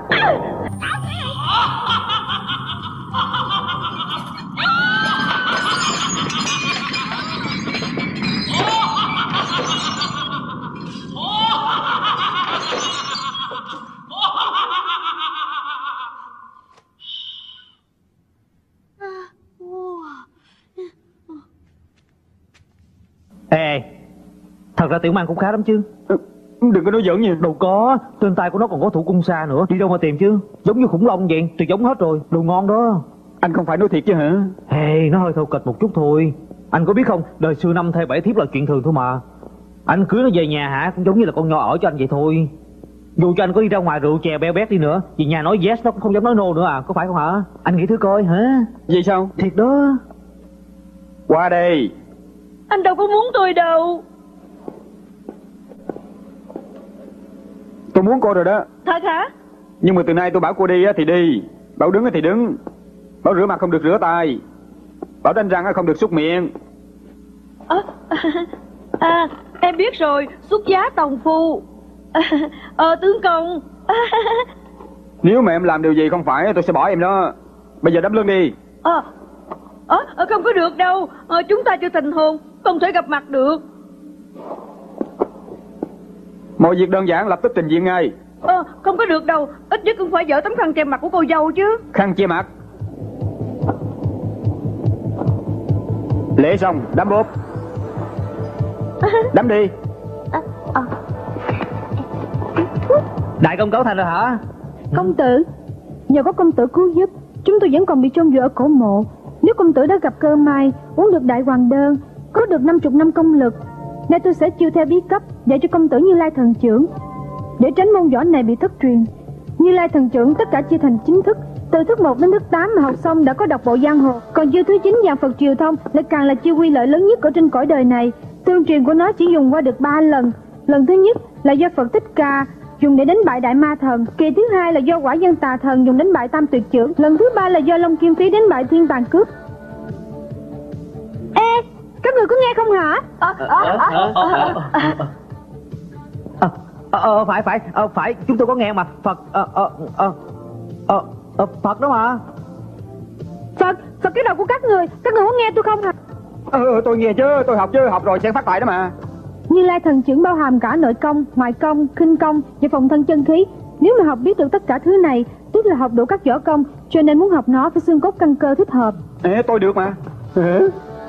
Ê, thật ra Tiểu Mang cũng khá lắm chứ. Đừng có nói giỡn nha. Đâu có, trên tay của nó còn có thủ cung xa nữa. Đi đâu mà tìm chứ. Giống như khủng long vậy, tuyệt giống hết rồi. Đồ ngon đó. Anh không phải nói thiệt chứ hả? Hey, nó hơi thô kịch một chút thôi. Anh có biết không, đời xưa năm thê bảy thiếp là chuyện thường thôi mà. Anh cưới nó về nhà hả, cũng giống như là con nho ở cho anh vậy thôi. Dù cho anh có đi ra ngoài rượu chè beo bét đi nữa, vì nhà nói yes nó cũng không dám nói no nữa à, có phải không hả? Anh nghĩ thử coi hả? Vậy sao? Thiệt đó. Qua đây. Anh đâu có muốn tôi đâu. Tôi muốn cô rồi đó. Thật hả? Nhưng mà từ nay tôi bảo cô đi thì đi, bảo đứng thì đứng, bảo rửa mặt không được rửa tay, bảo đánh răng không được súc miệng. À, à, em biết rồi, xuất giá tòng phu. Ờ, tướng công. Nếu mà em làm điều gì không phải tôi sẽ bỏ em đó. Bây giờ đấm lưng đi. Ờ, à, không có được đâu. À, chúng ta chưa thành hôn, không thể gặp mặt được. Mọi việc đơn giản, lập tức trình diện ngay. Ờ, không có được đâu. Ít nhất cũng phải dỡ tấm khăn che mặt của cô dâu chứ. Khăn che mặt. Lễ xong, đắm bốp. Đắm đi. Đại công cấu thành rồi hả? Công tử, nhờ có công tử cứu giúp, chúng tôi vẫn còn bị chôn vùi ở cổ mộ. Nếu công tử đã gặp cơ may, uống được đại hoàng đơn, có được năm chục năm công lực, nay tôi sẽ chiêu theo bí cấp dạy cho công tử Như Lai thần trưởng. Để tránh môn võ này bị thất truyền, Như Lai thần trưởng tất cả chia thành chín thức, từ thức một đến thức tám mà học xong đã có độc bộ giang hồ. Còn chiêu thứ chín dạng Phật triều thông lại càng là chiêu quy lợi lớn nhất ở trên cõi đời này. Tương truyền của nó chỉ dùng qua được ba lần. Lần thứ nhất là do Phật Thích Ca dùng để đánh bại đại ma thần, kỳ thứ hai là do Quả Dân Tà Thần dùng đánh bại Tam Tuyệt Trưởng, lần thứ ba là do Long Kim Phí đánh bại Thiên Tàn Cướp. Ê, các người có nghe không hả? Ờ ờ phải phải ờ, phải chúng tôi có nghe mà. Phật ờ ờ ờ ờ ờ Phật đó mà. Phật, Phật cái đầu của các người, các người có nghe tôi không hả? Ừ, tôi nghe chứ, tôi học chứ, học rồi sẽ phát lại đó mà. Như Lai thần trưởng bao hàm cả nội công, ngoại công, khinh công và phòng thân chân khí. Nếu mà học biết được tất cả thứ này, tức là học đủ các võ công, cho nên muốn học nó phải xương cốt căn cơ thích hợp. Ê, tôi được mà. Ê.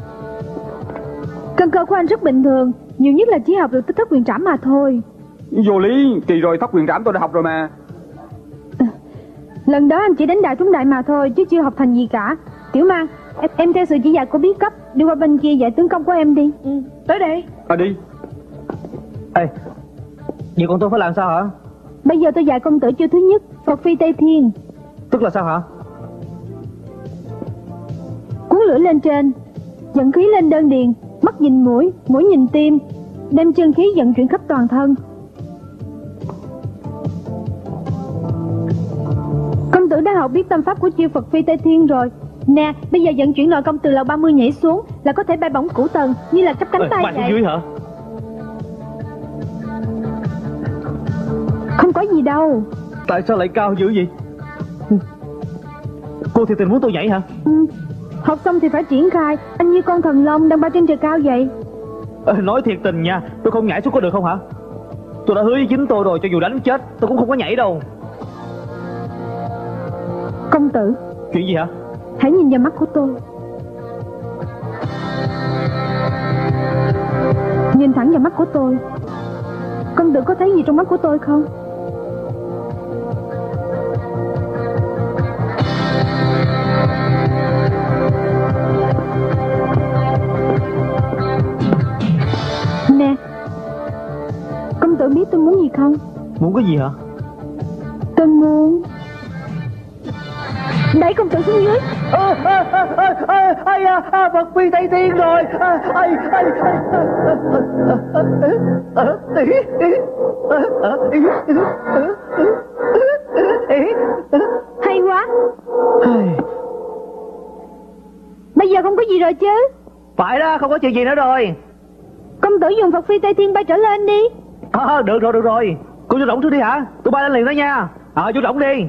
Căn cơ của anh rất bình thường, nhiều nhất là chỉ học được tích thất quyền trảm mà thôi. Vô lý, kỳ rồi thất quyền trảm tôi đã học rồi mà. À, lần đó anh chỉ đánh đại trúng đại mà thôi, chứ chưa học thành gì cả. Tiểu Mang, em, em theo sự chỉ dạy của bí cấp đi qua bên kia dạy tướng công của em đi. Ừ, tới đây. À đi. Ê, vậy còn tôi phải làm sao hả? Bây giờ tôi dạy công tử chiêu thứ nhất, Phật Phi Tây Thiên. Tức là sao hả? Cuốn lưỡi lên trên, dẫn khí lên đơn điền, mắt nhìn mũi, mũi nhìn tim, đem chân khí vận chuyển khắp toàn thân. Công tử đã học biết tâm pháp của chiêu Phật Phi Tây Thiên rồi. Nè, bây giờ vận chuyển nội công từ lầu ba mươi nhảy xuống là có thể bay bổng cửu tầng, như là chắp cánh Ê, tay bay xuống vậy. dưới hả? Không có gì đâu. Tại sao lại cao dữ vậy? Cô thiệt tình muốn tôi nhảy hả? Ừ. Học xong thì phải triển khai, anh như con thần long đang bay trên trời cao vậy. Ê, nói thiệt tình nha, tôi không nhảy xuống có được không hả? Tôi đã hứa với chính tôi rồi, cho dù đánh chết tôi cũng không có nhảy đâu. Công tử, Chuyện gì hả? hãy nhìn vào mắt của tôi. Nhìn thẳng vào mắt của tôi. Công tử có thấy gì trong mắt của tôi không? Nè, công tử biết tôi muốn gì không? Muốn cái gì hả? Tôi muốn đẩy công tử xuống dưới. Ơ ơ ơ ơ ai à Phật Phi Tây Thiên rồi. Ai ai Hay quá. Bây giờ không có gì rồi chứ? Phải đó, không có chuyện gì nữa rồi. Công tử dùng Phật Phi Tây Thiên bay trở lên đi. À, được rồi được rồi. Cô chú Rỗng trước đi hả? Tôi bay lên liền đó nha. Ờ à, chú Rỗng đi.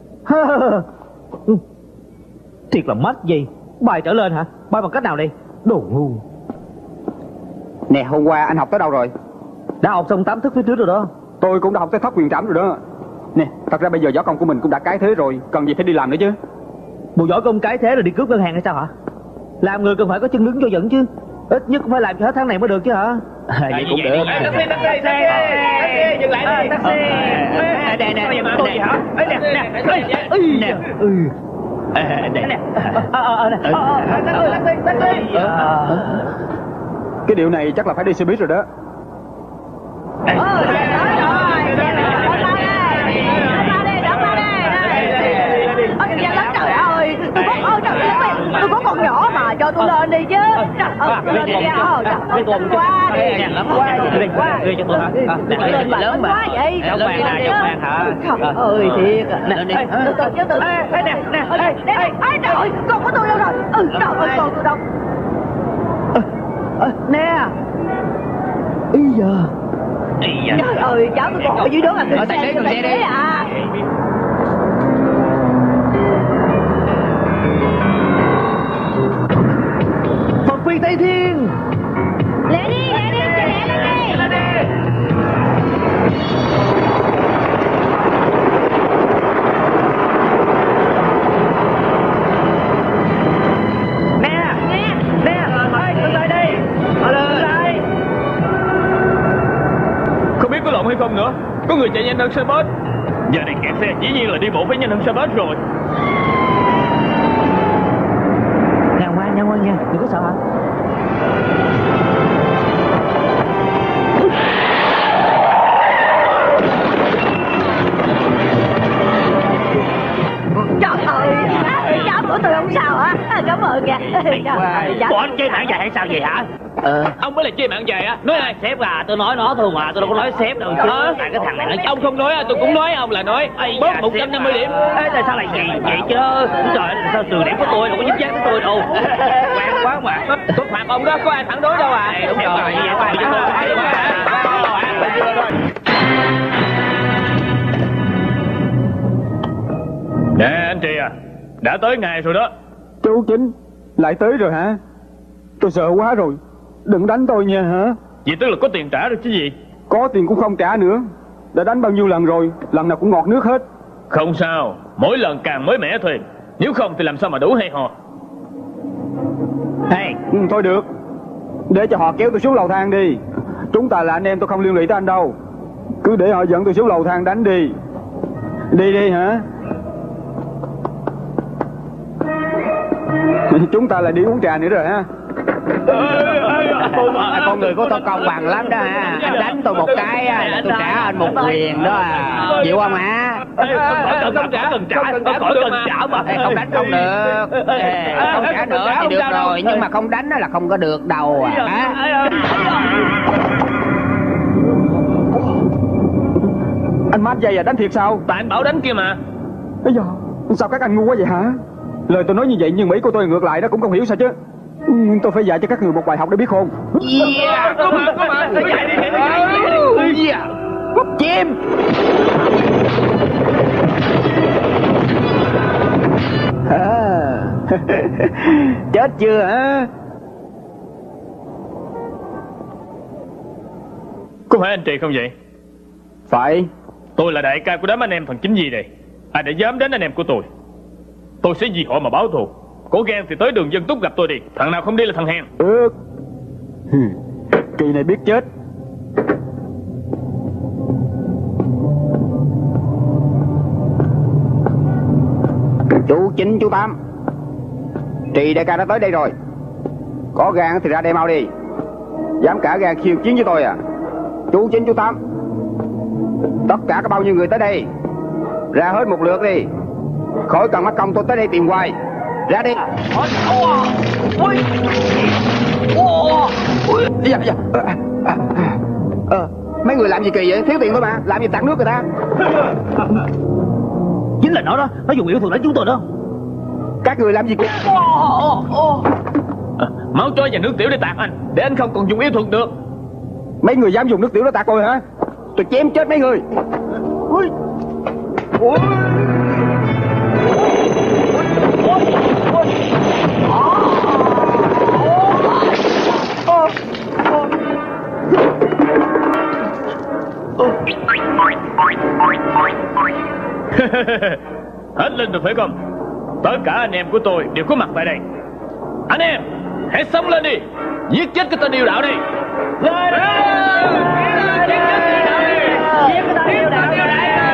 Thiệt là mất gì. Bay trở lên hả? Bay bằng cách nào đi? Đồ ngu. Nè, hôm qua anh học tới đâu rồi? Đã học xong tám thức phía trước rồi đó. Tôi cũng đã học tới thất quyền trảm rồi đó. Nè, thật ra bây giờ võ công của mình cũng đã cái thế rồi, cần gì phải đi làm nữa chứ. Bộ võ công cái thế rồi đi cướp ngân hàng hay sao hả? Làm người cần phải có chân đứng cho dẫn chứ. Ít nhất cũng phải làm cho hết tháng này mới được chứ hả? À, vậy cũng được. Taxi, taxi, taxi, dừng lại đi. Taxi. Nè, nè, nè, Tôi gì hả? Nè, nè, nè, nè. Ừ. Nè, nè. Taxi, taxi. Cái điều này chắc là phải đi xe buýt rồi đó. Trời ơi, tôi có ôi trời ơi, tôi có con nhỏ mà cho tôi lên đi chứ. Trời ơi, lên đi ra. Trời ơi, quá đi. Quá đi. Quá đi cho tôi hả? Lên mà lớn quá vậy. Giống màn hả? Giống màn hả? Trời ơi thiệt. Nè, từ từ chứ từ. Nè, nè, nè. Nè, trời ơi, con của tôi đâu rồi? Ừ, trời ơi, con tôi đâu? Nè. Ý giờ. Trời ơi, cháu tôi còn ở dưới đó là cái xe cái xe đấy à. Phật Phi Tây Thiên. Lẹ đi, lẹ đi, lẹ lên đi. Có người chạy nhanh hơn xe bus. Giờ này kẹt xe dĩ nhiên là đi bộ phải nhanh hơn xe bus rồi. Nè ngoan nha, ngoan nha, đừng có sợ hả? Trời ơi, cháu của tôi không sao hả? Cảm ơn kìa. Bộ anh chơi mạng dài hay sao vậy hả? Ờ Ông mới là chơi mạng dài á. Nói ai? Sếp à, tôi nói nó thôi mà, tôi đâu có nói sếp đâu chứ. Tại cái thằng này nó Ông không nói, tôi cũng nói, ông là nói. Bớt một trăm năm mươi điểm. Ê, tại sao lại vậy vậy chứ? Trời ơi, sao trừ điểm của tôi đâu có giúp dáng của tôi đâu. Quen quá mà. Tôi phạt ông đó, có ai phản đối đâu à. Đúng rồi, nè anh chị à, đã tới ngày rồi đó. Chú Chính lại tới rồi hả? Tôi sợ quá rồi. Đừng đánh tôi nha hả? Vậy tức là có tiền trả rồi chứ gì? Có tiền cũng không trả nữa. Đã đánh bao nhiêu lần rồi, lần nào cũng ngọt nước hết. Không sao, mỗi lần càng mới mẻ thôi. Nếu không thì làm sao mà đủ hay ho. Hey. Ừ, thôi được. Để cho họ kéo tôi xuống lầu thang đi. Chúng ta là anh em, tôi không liên lụy tới anh đâu. Cứ để họ dẫn tôi xuống lầu thang đánh đi. Đi đi hả? Chúng ta lại đi uống trà nữa rồi ha. Con người của tôi công bằng lắm đó ha. Anh đánh tôi một cái là tôi trả anh một quyền đó à. Chịu không hả? Không cần trả, không trả, không cần trả mà. Không đánh không được. Không trả nữa thì được rồi, nhưng mà không đánh là không có được đâu à. Anh mát dây à, đánh thiệt sao? Tại anh bảo đánh kia mà. Bây giờ sao các anh ngu quá vậy hả? Lời tôi nói như vậy nhưng ý của tôi ngược lại đó cũng không hiểu sao chứ. Tôi phải dạy cho các người một bài học để biết khôn. Yeah, có mà, có mà. Chạy đi, chạy đi. Yeah. Chim. À. Chết chưa hả? Có phải anh chị không vậy? Phải. Tôi là đại ca của đám anh em thằng Chính Di này. Ai đã dám đến anh em của tôi, tôi sẽ vì họ mà báo thù. Có gan thì tới đường Dân Túc gặp tôi đi. Thằng nào không đi là thằng hèn. Ừ. Kỳ này biết chết. Chú Chính, chú Tám, Trì đại ca đã tới đây rồi. Có gan thì ra đây mau đi. Dám cả gan khiêu chiến với tôi à? Chú Chính, chú Tám, tất cả có bao nhiêu người tới đây? Ra hết một lượt đi. Khỏi cần mất công tôi tới đây tìm hoài. Ra đi. Dạ, dạ. À, à, à, mấy người làm gì kỳ vậy? Thiếu tiền thôi mà. Làm gì tặng nước người ta? Chính là nó đó. Nó dùng yêu thuật đánh chúng tôi đó. Các người làm gì kỳ? À, máu chó và nước tiểu để tạt anh, để anh không còn dùng yêu thuật được. Mấy người dám dùng nước tiểu để tạt tôi hả? Tôi chém chết mấy người. Ui. Ui. Hết lên rồi phải không? Tất cả anh em của tôi đều có mặt tại đây. Anh em, hãy xông lên đi, giết chết cái tên điêu đạo đi. Lên! Giết chết điêu đạo đi! Giết cái tên điêu đạo đi!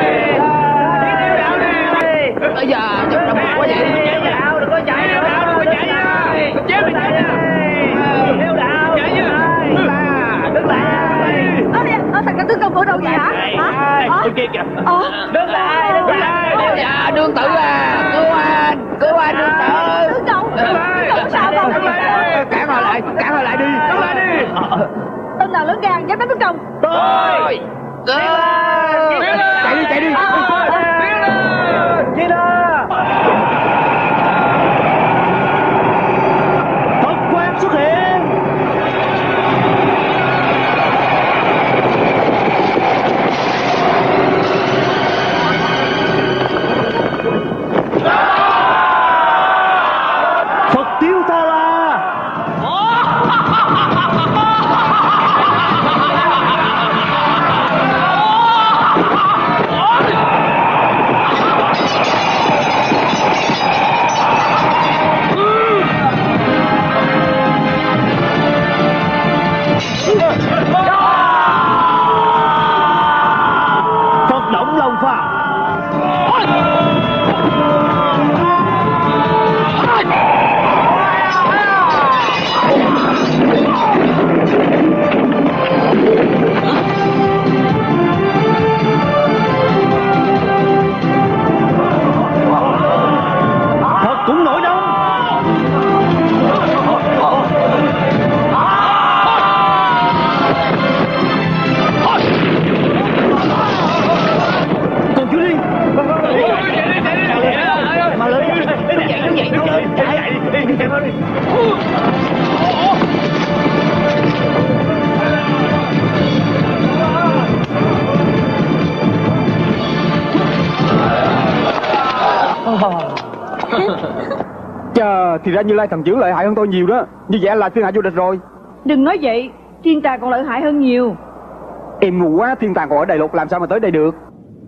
Bây giờ chắc là quá vậy. Điêu đạo, đừng có chạy nữa, đừng có chạy nữa. Chết đi chạy nữa. Điêu đạo, chạy chứ. Đứng lại. Ơ, thằng cảnh tướng công của đâu vậy hả? Hả? Ở kia kìa. Đứng lại, đứng lại. Dạ, đương tử à, cứu anh, cứu anh đương tử. Tướng công, tướng công sao không? Cản họ lại, cản họ lại đi. Đứng lại đi. Tên nào lớn gan dám đánh tướng công? Tôi. Chạy đi, chạy đi. Phật quang xuất hiện. Phật Tiêu Ta La. thôi đi. Chà, thì ra Như Lai thần trưởng lợi hại hơn tôi nhiều đó. Như vậy là thiên hạ vô địch rồi. Đừng nói vậy, thiên tà còn lợi hại hơn nhiều. Em ngu quá, thiên tàng còn ở đại lục làm sao mà tới đây được.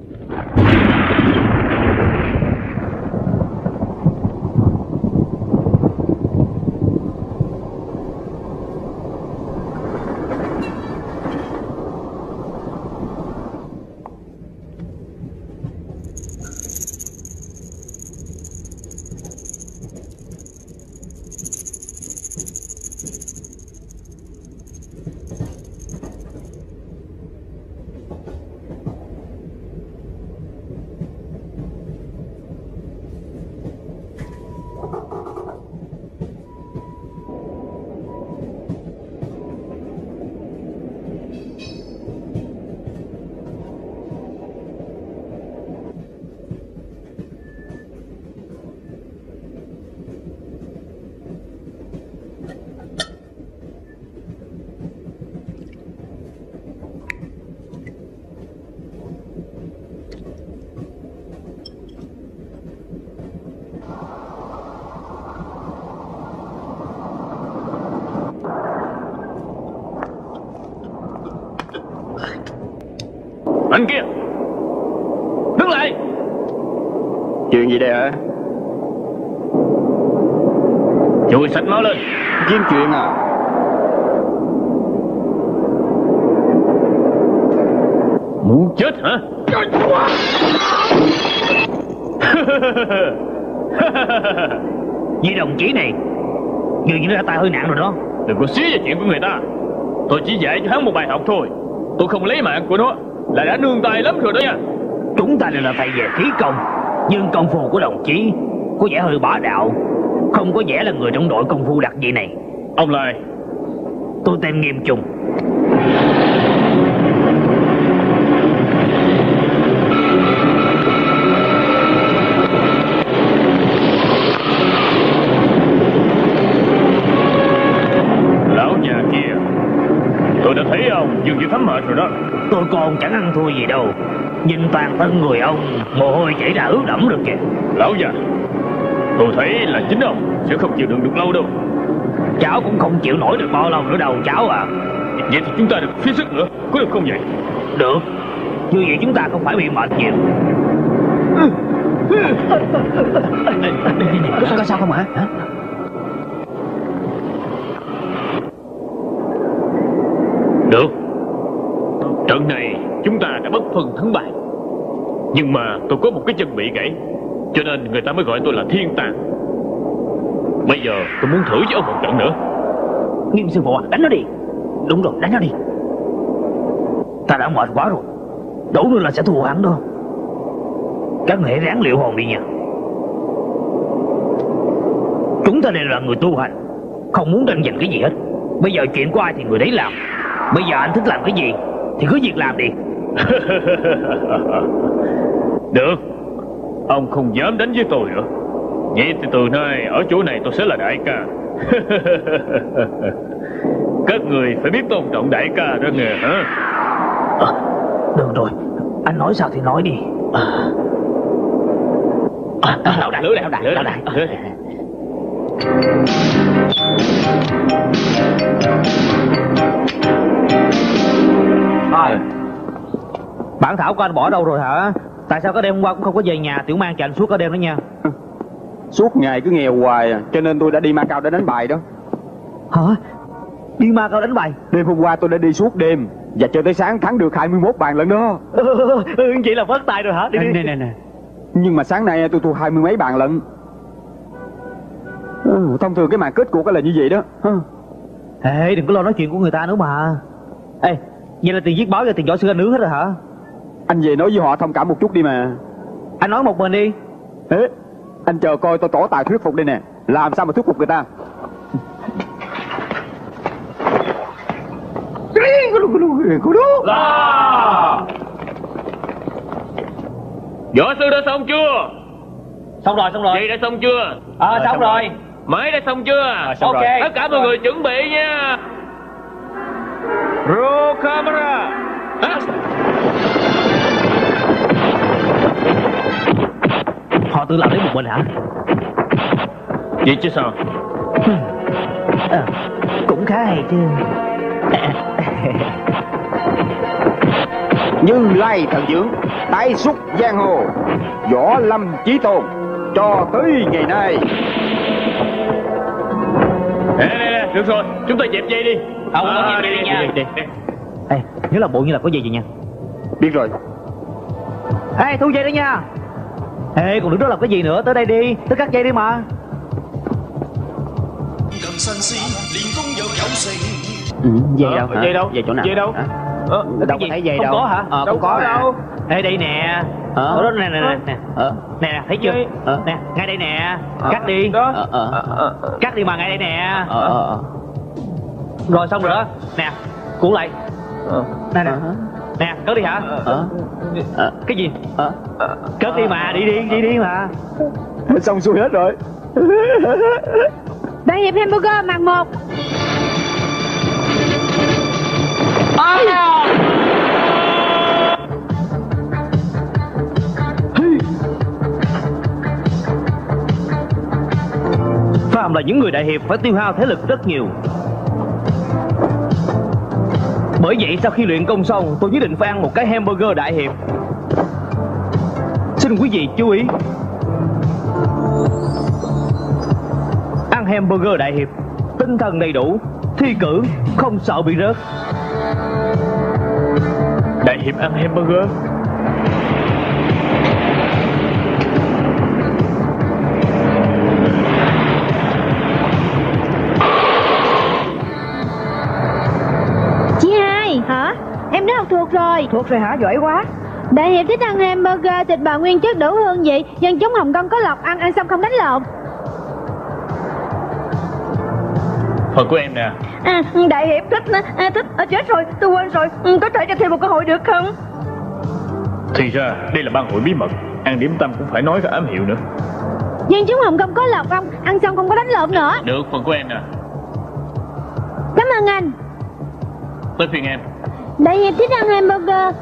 Anh kia, đứng lại. Chuyện gì đây hả? Chui sạch máu lên. Kiếm chuyện à? Muốn chết hả? Vì đồng chí này dường như nó đã tay hơi nặng rồi đó. Đừng có xía vào chuyện của người ta. Tôi chỉ dạy cho hắn một bài học thôi. Tôi không lấy mạng của nó là đã nương tay lắm rồi đó nha. Chúng ta đều là thầy về khí công, nhưng công phu của đồng chí có vẻ hơi bá đạo, không có vẻ là người trong đội công phu đặc dị này. Ông Lai. Tôi tên Nghiêm Trung. Lão già kia, tôi đã thấy ông dường như thấm mệt rồi đó. Tôi còn chẳng ăn thua gì đâu. Nhìn toàn thân người ông mồ hôi chảy ra ướt đẫm được kìa. Lão già, tôi thấy là chính ông sẽ không chịu đựng được lâu đâu. Cháu cũng không chịu nổi được bao lâu nữa đâu cháu à. Vậy thì chúng ta được phí sức nữa, có được không vậy? Được, như vậy chúng ta không phải bị mệt nhiều. Có, có sao không hả? Hả? Được. Trận này chúng ta đã bất phân thắng bại. Nhưng mà tôi có một cái chân bị gãy, cho nên người ta mới gọi tôi là Thiên Tàng. Bây giờ tôi muốn thử với ông một trận nữa. Nghiêm sư phụ, đánh nó đi. Đúng rồi, đánh nó đi. Ta đã mệt quá rồi, đủ nữa là sẽ thua hắn đó. Các người hãy ráng liệu hồn đi nha. Chúng ta đều là người tu hành, không muốn tranh giành cái gì hết. Bây giờ chuyện của ai thì người đấy làm. Bây giờ anh thích làm cái gì thì cứ việc làm đi. Được, ông không dám đánh với tôi nữa. Vậy thì từ nay ở chỗ này tôi sẽ là đại ca. Các người phải biết tôn trọng đại ca đó nghe hả? À, được rồi, anh nói sao thì nói đi. À, à, à, lão đại, lửa đại, lão đại, lửa lão đại, đại. lửa đại. À, bản thảo của anh bỏ đâu rồi hả? Tại sao cái đêm hôm qua cũng không có về nhà? Tiểu mang cho anh suốt cái đêm đó nha. Suốt ngày cứ nghèo hoài à, cho nên tôi đã đi Macau để đánh bài đó. Hả? Đi Macau đánh bài? Đêm hôm qua tôi đã đi suốt đêm và chơi tới sáng, thắng được hai mươi mốt bàn lận đó. Ừ, ừ, vậy là phát tài rồi hả? Đi đi. Nè nè nè. Nhưng mà sáng nay tôi thua hai mươi mấy bàn lận. Ừ, thông thường cái màn kết cuộc là như vậy đó. Ê, đừng có lo nói chuyện của người ta nữa mà. Ê, vậy là tiền viết báo và tiền võ sư anh nướng hết rồi hả? Anh về nói với họ thông cảm một chút đi mà. Anh nói một mình đi. Ê, anh chờ coi tôi tỏ tài thuyết phục đây nè. Làm sao mà thuyết phục người ta. Là võ sư đã xong chưa? Xong rồi, xong rồi. Vậy đã xong chưa? Ờ, à, xong rồi. Máy đã xong chưa? À, xong Ok, rồi. tất cả mọi người chuẩn bị nha. Roll camera. À. Họ tự làm lấy một mình hả? Vậy chứ sao? À, cũng khá hay chứ. Như Lai thần dưỡng, tái xuất giang hồ, võ lâm chí tôn cho tới ngày nay. Nè nè nè, được rồi, chúng ta dẹp dây đi. Không, À, có gì đi, đi đi, nha. đi, đi, đi. Ê, nhớ là bộ như là có gì vậy nha. Biết rồi. Ê, thu dây đó nha. Ê, còn đứng đó làm cái gì nữa, tới đây đi, tới cắt dây đi mà. Ừ, dây Ờ, đâu hả? dây đâu? Dây chỗ nào? Dây đâu? Hả? Ờ, Đâu có thấy dây không đâu. có hả? Ờ, đâu không có có đâu. Ê, đây nè. Ờ. Ở đó nè nè nè nè. Ờ. Nè nè, thấy chưa? Dây. Ờ. Nè, ngay đây nè. Cắt đi. Đó. Ờ, ờ. Ờ, ờ. Cắt đi mà, ngay đây nè. Ờ, ờ, ờ. Rồi xong rồi đó. Nè, cuộn lại. Ờ. Nè nè. Ờ. Nè, cất đi hả? Ờ. Ờ. Cái gì? Ờ. Cất đi mà, đi đi, đi đi mà. Xong xuôi hết rồi. Đại hiệp hamburger màn một. Phạm là những người đại hiệp phải tiêu hao thể lực rất nhiều. Bởi vậy sau khi luyện công xong, tôi quyết định phải ăn một cái hamburger đại hiệp. Xin quý vị chú ý, ăn hamburger đại hiệp, tinh thần đầy đủ, thi cử không sợ bị rớt. Đại hiệp ăn hamburger. Chị hai. Hả? Em đã học thuộc rồi. Thuộc rồi hả? Giỏi quá. Đại hiệp thích ăn hamburger, thịt bò nguyên chất đủ hương vị, dân chúng Hồng Kông có lộc ăn, ăn xong không đánh lộn. Phần của em nè. À, đại hiệp thích à, thích à, chết rồi, tôi quên rồi. Ừ, có thể cho thêm một cơ hội được không? Thì ra đây là ban hội bí mật, ăn điểm tâm cũng phải nói cái ám hiệu nữa. Dân chúng Hồng Kông có lộc không, ăn xong không có đánh lộn nữa. Được, phần của em nè. Cảm ơn anh. Tới phiên em. Đại hiệp thích ăn hamburger.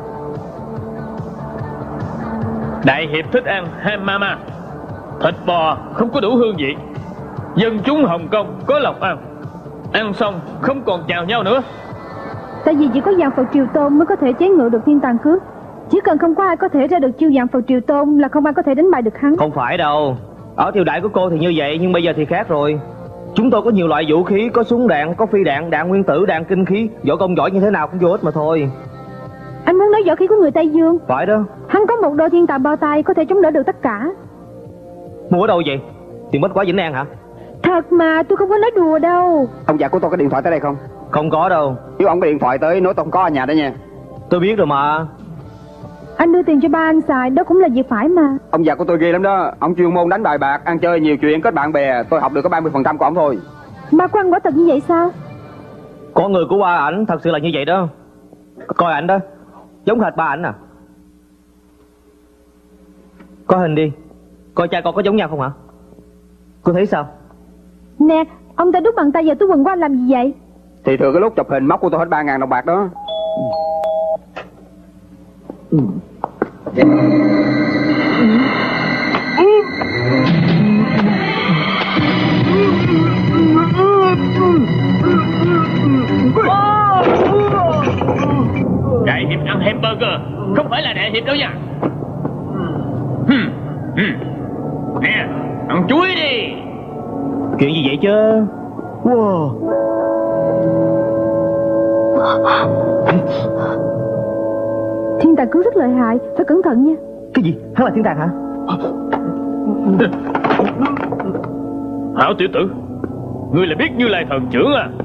Đại hiệp thích ăn ham mama. Thịt bò không có đủ hương vị, dân chúng Hồng Kông có lộc ăn, ăn xong không còn chào nhau nữa. Tại vì chỉ có dạng Phật Triều Tôn mới có thể chế ngự được thiên tàng cước. Chỉ cần không có ai có thể ra được chiêu dạng Phật Triều Tôn là không ai có thể đánh bại được hắn. Không phải đâu. Ở triều đại của cô thì như vậy, nhưng bây giờ thì khác rồi. Chúng tôi có nhiều loại vũ khí, có súng đạn, có phi đạn, đạn nguyên tử, đạn kinh khí. Võ công giỏi như thế nào cũng vô ích mà thôi. Anh muốn nói võ khí của người Tây Dương. Phải đó. Hắn có một đôi thiên tàng bao tay có thể chống đỡ được tất cả. Mua ở đâu vậy? Tiền Bách Quá Vĩnh An hả? Thật mà, tôi không có nói đùa đâu. Ông già của tôi có điện thoại tới đây không? Không có đâu. Nếu ông có điện thoại tới nói tôi không có ở nhà đó nha. Tôi biết rồi mà. Anh đưa tiền cho ba anh xài, đó cũng là việc phải mà. Ông già của tôi ghê lắm đó. Ông chuyên môn đánh bài bạc, ăn chơi nhiều chuyện, kết bạn bè. Tôi học được có ba mươi phần trăm của ông thôi. Ba của anh quả thật như vậy sao? Con người của ba ảnh thật sự là như vậy đó. Coi ảnh đó, giống hệt ba ảnh à. Có hình đi, coi cha con có giống nhau không hả? Cô thấy sao? Nè, ông ta đút bàn tay vào túi quần của anh làm gì vậy? Thì thừa cái lúc chụp hình móc của tôi hết ba ngàn đồng bạc đó. Đại hiệp ăn hamburger không phải là đại hiệp đâu nha. Hừm, hừm. Nè, ăn chuối đi. Chuyện gì vậy chứ? Wow. Thiên tàng cứu rất lợi hại, phải cẩn thận nha. Cái gì? Hắn là thiên tàng hả? Hảo tiểu tử, ngươi là biết Như Lai thần trưởng à?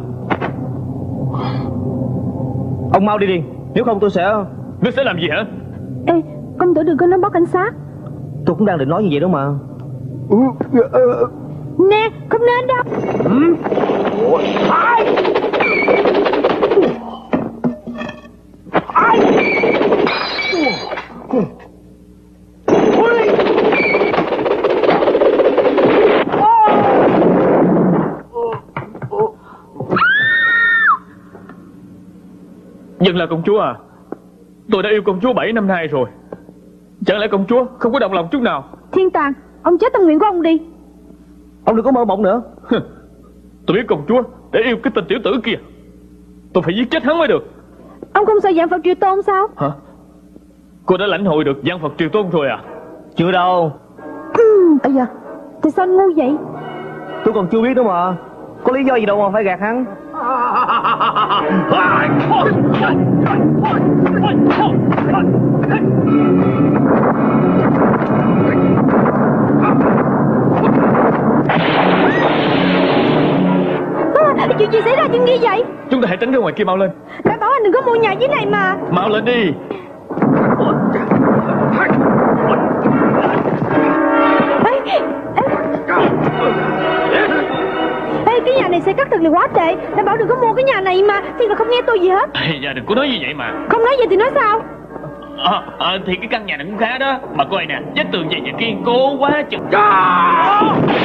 Ông mau đi đi, nếu không tôi sẽ... Ngươi sẽ làm gì hả? Ê, công tử đừng có nói báo cảnh sát. Tôi cũng đang định nói như vậy đó mà. Nè, không nên đâu. Ừ. Dân là công chúa à? Tôi đã yêu công chúa bảy năm nay rồi. Chẳng lẽ công chúa không có động lòng chút nào? Thiên Tàng, ông chết tâm nguyện của ông đi. Ông đừng có mơ mộng nữa. Tôi biết công chúa để yêu cái tên tiểu tử kia. Tôi phải giết chết hắn mới được. Ông không sợ dạng Phật triều tôn sao? Hả? Cô đã lãnh hội được văn Phật triều tôn rồi à? Chưa đâu. Ừ. Ây da, tại sao anh ngu vậy? Tôi còn chưa biết nữa mà. Có lý do gì đâu mà phải gạt hắn. À, chuyện gì xảy ra, chuyện gì vậy? Chúng ta hãy tránh ra ngoài kia, mau lên. Đã bảo anh đừng có mua nhà dưới này mà. Mau lên đi. Ê, ê. Ê, cái nhà này xây cất thật là quá tệ. Đã bảo đừng có mua cái nhà này mà. Thì là không nghe tôi gì hết. Ê, dạ đừng có nói như vậy mà. Không nói gì thì nói sao? À, à, thì cái căn nhà này cũng khá đó. Mà coi nè, vách tường dày và kiên cố quá chừng. À,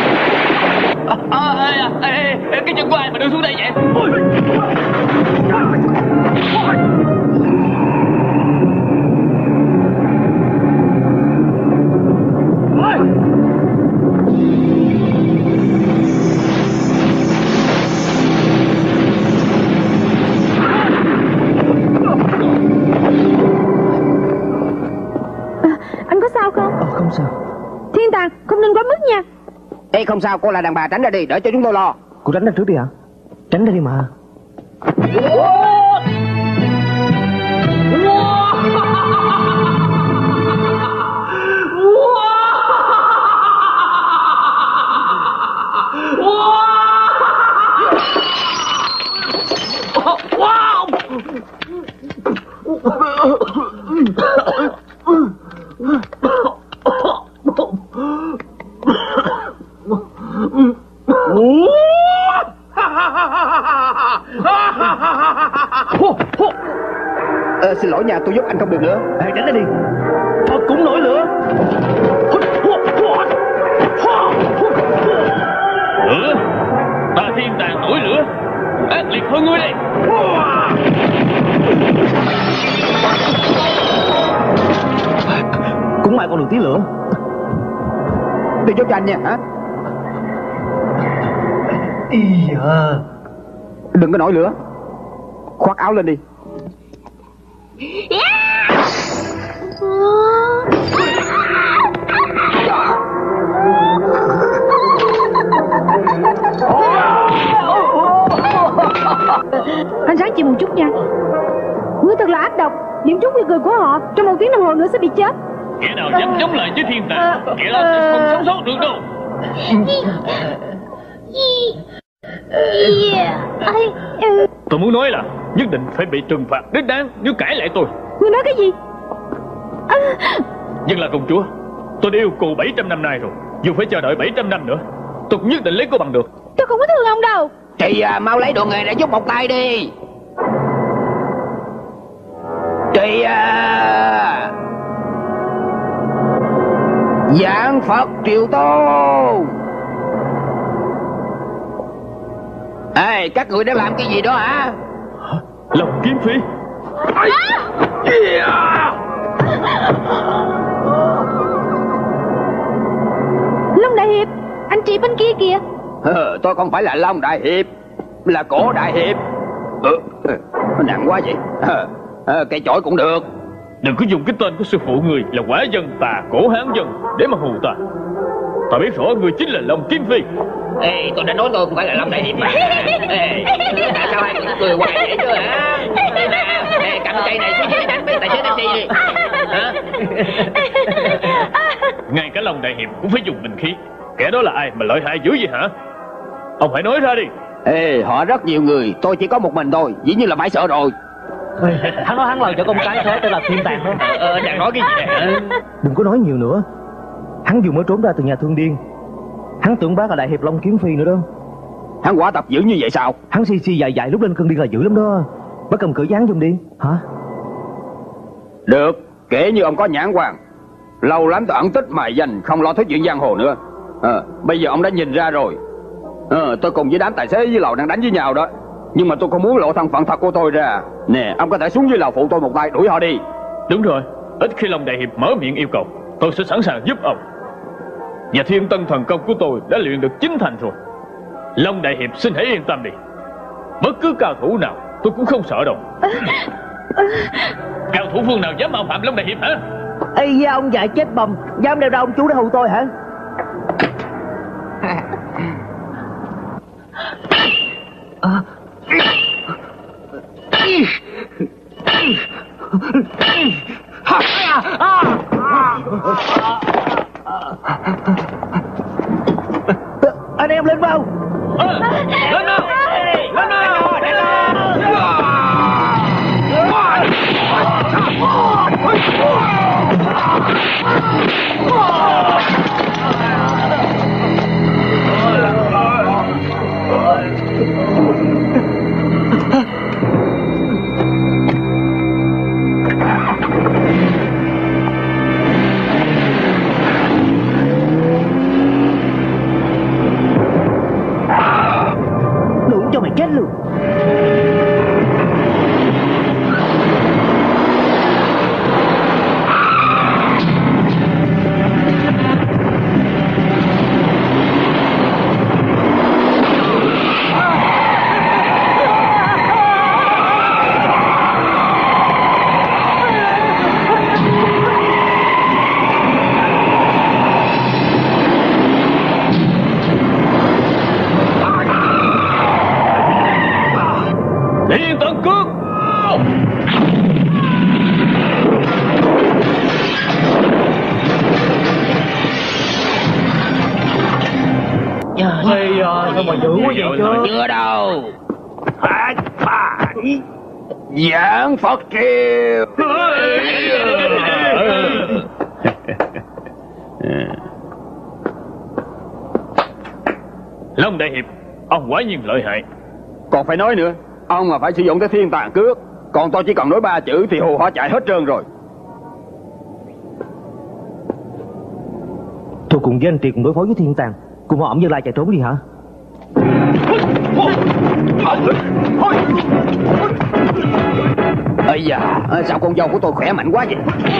à, à, à, à, cái chân của ai mà đưa xuống đây vậy? Anh có sao không? Ờ, không sao. Thiên Tàng, không nên quá mức nha. Ê, không sao, cô là đàn bà, tránh ra đi, đỡ cho chúng tôi lo. Cô tránh ra trước đi hả? Tránh ra đi mà. Ờ, xin lỗi nha, tôi giúp anh không được nữa. Ê, tránh ra đi. Phật cũng nổi lửa. Lửa? Ta Thiên Tàng nổi lửa, ác liệt hơn ngươi đây. Cũng may còn được tí lửa. Tôi giúp cho anh nha, hả? Ý da. Đừng có nổi lửa. Khoác áo lên đi. Anh ráng chịu một chút nha. Ngươi thật là ác độc. Điểm trúng nguy cười của họ, trong một tiếng đồng hồ nữa sẽ bị chết. Kẻ nào dám chống lại với Thiên Tàng, kẻ đó sẽ không sống sót được đâu. Tôi muốn nói là nhất định phải bị trừng phạt đích đáng nếu cãi lại tôi. Ngươi nói cái gì? À... Nhưng là công chúa, tôi đã yêu cô bảy trăm năm nay rồi. Dù phải chờ đợi bảy trăm năm nữa, tôi cũng nhất định lấy cô bằng được. Tôi không có thương ông đâu. Thì à, mau lấy đồ nghề để giúp một tay đi. Chị à, Dạng Phật triều tôn. Ê, các người đang làm cái gì đó hả? Lòng kiếm phi. À! Yeah! Long Đại Hiệp, anh chị bên kia kìa. Ờ, tôi không phải là Long Đại Hiệp, là Cổ Đại Hiệp. Ừ, nó nặng quá vậy. Ờ, ờ, cây chổi cũng được. Đừng có dùng cái tên của sư phụ người là Quả Dân Tà Cổ Hán Dân để mà hù ta. Ta biết rõ người chính là Long Kiếm Phi. Ê, tôi đã nói tôi không phải là Long Đại Hiệp mà. Ê, tại sao ai cũng cười hoài vậy chứ hả? Ê, cầm cây này xuống dưới đánh mấy tài xế taxi đi. Hả? Ngay cả Long Đại Hiệp cũng phải dùng bình khí. Kẻ đó là ai mà lợi hại dữ vậy hả? Ông hãy nói ra đi. Ê, họ rất nhiều người, tôi chỉ có một mình thôi. Dĩ nhiên là phải sợ rồi. Ê, hắn nói hắn lời cho con cái thế tên là Thiên Tàng đó. Ờ, đang nói cái gì vậy? Đừng có nói nhiều nữa. Hắn vừa mới trốn ra từ nhà thương điên. Hắn tưởng bác là Đại Hiệp Long Kiếm Phi nữa đó. Hắn quả tập dữ như vậy sao? Hắn si si dài dài lúc lên cơn điên là dữ lắm đó. Bác cầm cử dán giùm đi. Hả? Được, kể như ông có nhãn quan. Lâu lắm tôi ẩn tích mài danh, không lo thuyết chuyện giang hồ nữa. Ờ, bây giờ ông đã nhìn ra rồi. Ờ, tôi cùng với đám tài xế dưới lầu đang đánh với nhau đó. Nhưng mà tôi không muốn lộ thân phận thật của tôi ra. Nè, ông có thể xuống dưới lầu phụ tôi một tay, đuổi họ đi. Đúng rồi, ít khi Long Đại Hiệp mở miệng yêu cầu, tôi sẽ sẵn sàng giúp ông. Và thiên tân thần công của tôi đã luyện được chín thành rồi. Long Đại Hiệp xin hãy yên tâm đi. Bất cứ cao thủ nào tôi cũng không sợ đâu. Cao thủ phương nào dám mạo phạm Long Đại Hiệp hả? Ây da, ông già chết bầm, dám đeo ra ông chú để hù tôi hả? À. Anh em lên vào. À, lên nào, lên nào, lên nào. Đủ cho mày chết luôn. Thiên Tân Cước. Ây da, sao mà dữ quá vậy chứ? Chưa đâu. Phát phải giảng Phật triều. Long Đại Hiệp, ông quả nhiên lợi hại. Còn phải nói nữa, ông mà phải sử dụng cái thiên tàn cước, còn tôi chỉ cần nói ba chữ thì hù họ chạy hết trơn rồi. Tôi cùng với anh Triệt cùng đối phó với thiên tàn, cùng họ ẩm Dân Lai chạy trốn đi hả? Ây da, sao con dâu của tôi khỏe mạnh quá vậy?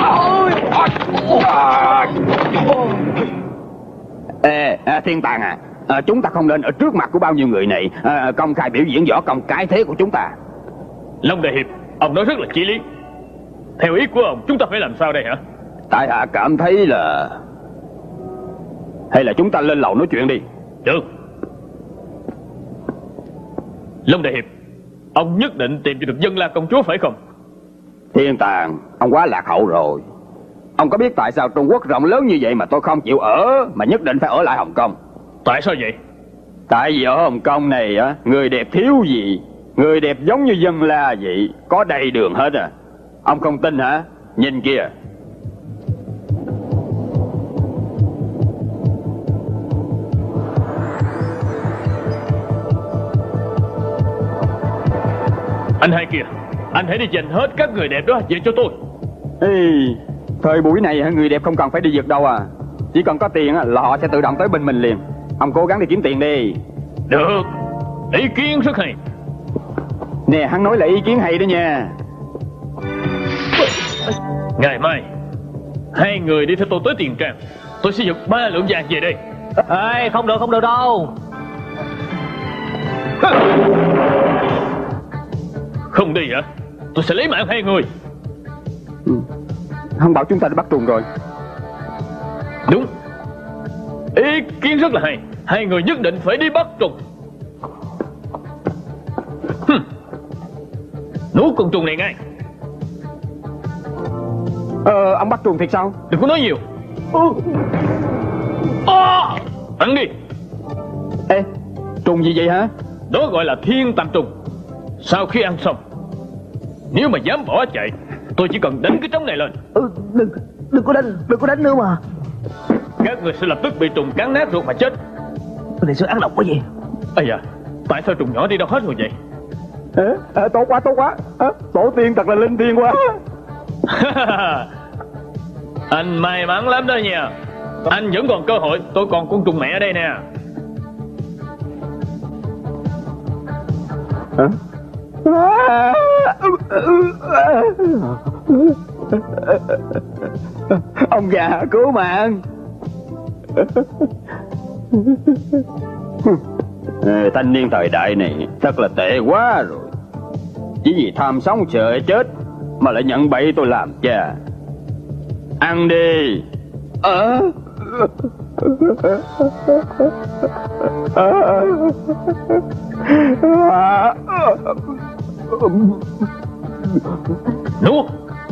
Ê, thiên tàn à, à, chúng ta không nên ở trước mặt của bao nhiêu người này à, công khai biểu diễn võ công cái thế của chúng ta. Long Đại Hiệp, ông nói rất là chí lý. Theo ý của ông, chúng ta phải làm sao đây hả? Tại hạ cảm thấy là hay là chúng ta lên lầu nói chuyện đi. Được. Long Đại Hiệp, ông nhất định tìm cho được Dân La công chúa phải không? Thiên tàn, ông quá lạc hậu rồi. Ông có biết tại sao Trung Quốc rộng lớn như vậy mà tôi không chịu ở, mà nhất định phải ở lại Hồng Kông? Tại sao vậy? Tại vì ở Hồng Kông này á, người đẹp thiếu gì, người đẹp giống như Dân La vậy, có đầy đường hết à. Ông không tin hả? Nhìn kìa. Anh hai kìa, anh hãy đi giành hết các người đẹp đó về cho tôi. Ê, thời buổi này người đẹp không cần phải đi giật đâu à. Chỉ cần có tiền là họ sẽ tự động tới bên mình liền. Ông cố gắng đi kiếm tiền đi. Được, ý kiến rất hay. Nè, hắn nói là ý kiến hay đó nha. Ngày mai hai người đi theo tôi tới Tiền Trang. Tôi sẽ giật ba lượng vàng về đây. Ê, không được, không được đâu. Không đi hả? Tôi sẽ lấy mạng hai người. Ừ. Hắn bảo chúng ta đã bắt trùng rồi. Đúng, ý kiến rất là hay. Hai người nhất định phải đi bắt trùng. Hừm. Nuốt con trùng này ngay. Ờ, ông bắt trùng thiệt sao? Đừng có nói nhiều. À, ăn đi. Ê, trùng gì vậy hả? Đó gọi là thiên tàm trùng. Sau khi ăn xong, nếu mà dám bỏ chạy, tôi chỉ cần đánh cái trống này lên. Ừ, đừng, đừng có đánh, đừng có đánh nữa mà. Các người sẽ lập tức bị trùng cắn nát ruột mà chết. Cái này sao ăn độc quá vậy? Ây da, tại sao trùng nhỏ đi đâu hết rồi vậy? À, à, tốt quá, tốt quá. À, tổ tiên thật là linh thiêng quá. Anh may mắn lắm đó nha. Anh vẫn còn cơ hội. Tôi còn con trùng mẹ ở đây nè. Hả? Ông già cứu mạng. Ê, thanh niên thời đại này thật là tệ quá rồi. Chỉ vì tham sống sợ chết mà lại nhận bậy tôi làm cha. Ăn đi. À. Nuốt.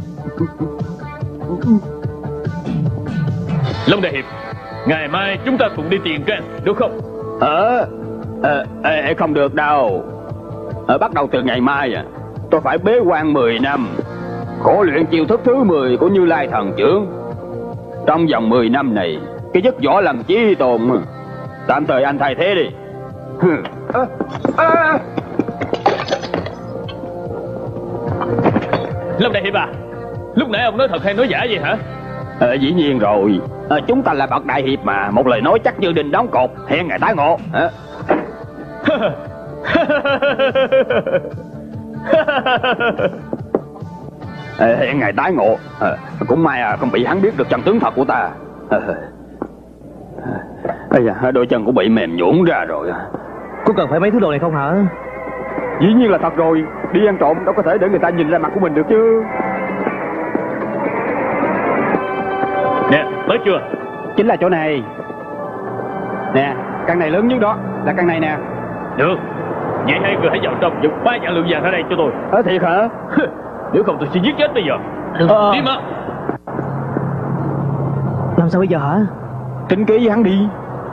Long đại hiệp, ngày mai chúng ta cùng đi tiền can, được không? Ờ, ờ, ờ không được đâu. Ờ, bắt đầu từ ngày mai à, tôi phải bế quan mười năm, khổ luyện chiêu thức thứ mười của Như Lai thần trưởng. Trong vòng mười năm này, cái dứt võ làm chí tồn. Tạm thời anh thay thế đi. À, à. Long đại hiệp à, lúc nãy ông nói thật hay nói giả vậy hả? Ờ, dĩ nhiên rồi. Ờ, chúng ta là bậc đại hiệp mà, một lời nói chắc như đinh đóng cột. Hẹn ngày tái ngộ. Hả? Ờ, hẹn ngày tái ngộ. Ờ, cũng may à, không bị hắn biết được chân tướng thật của ta. Ây da, đôi chân cũng bị mềm nhũn ra rồi. Có cần phải mấy thứ đồ này không hả? Dĩ nhiên là thật rồi. Đi ăn trộm đâu có thể để người ta nhìn ra mặt của mình được chứ. Nè, tới chưa? Chính là chỗ này. Nè, căn này lớn nhất đó, là căn này nè. Được. Vậy hai người hãy vào trong giật ba vạn lượng vàng ra đây cho tôi. Ờ, thiệt hả? Nếu không tôi sẽ giết chết bây giờ. Được. Ờ. Đi mà. Làm sao bây giờ hả? Tính kế với hắn đi.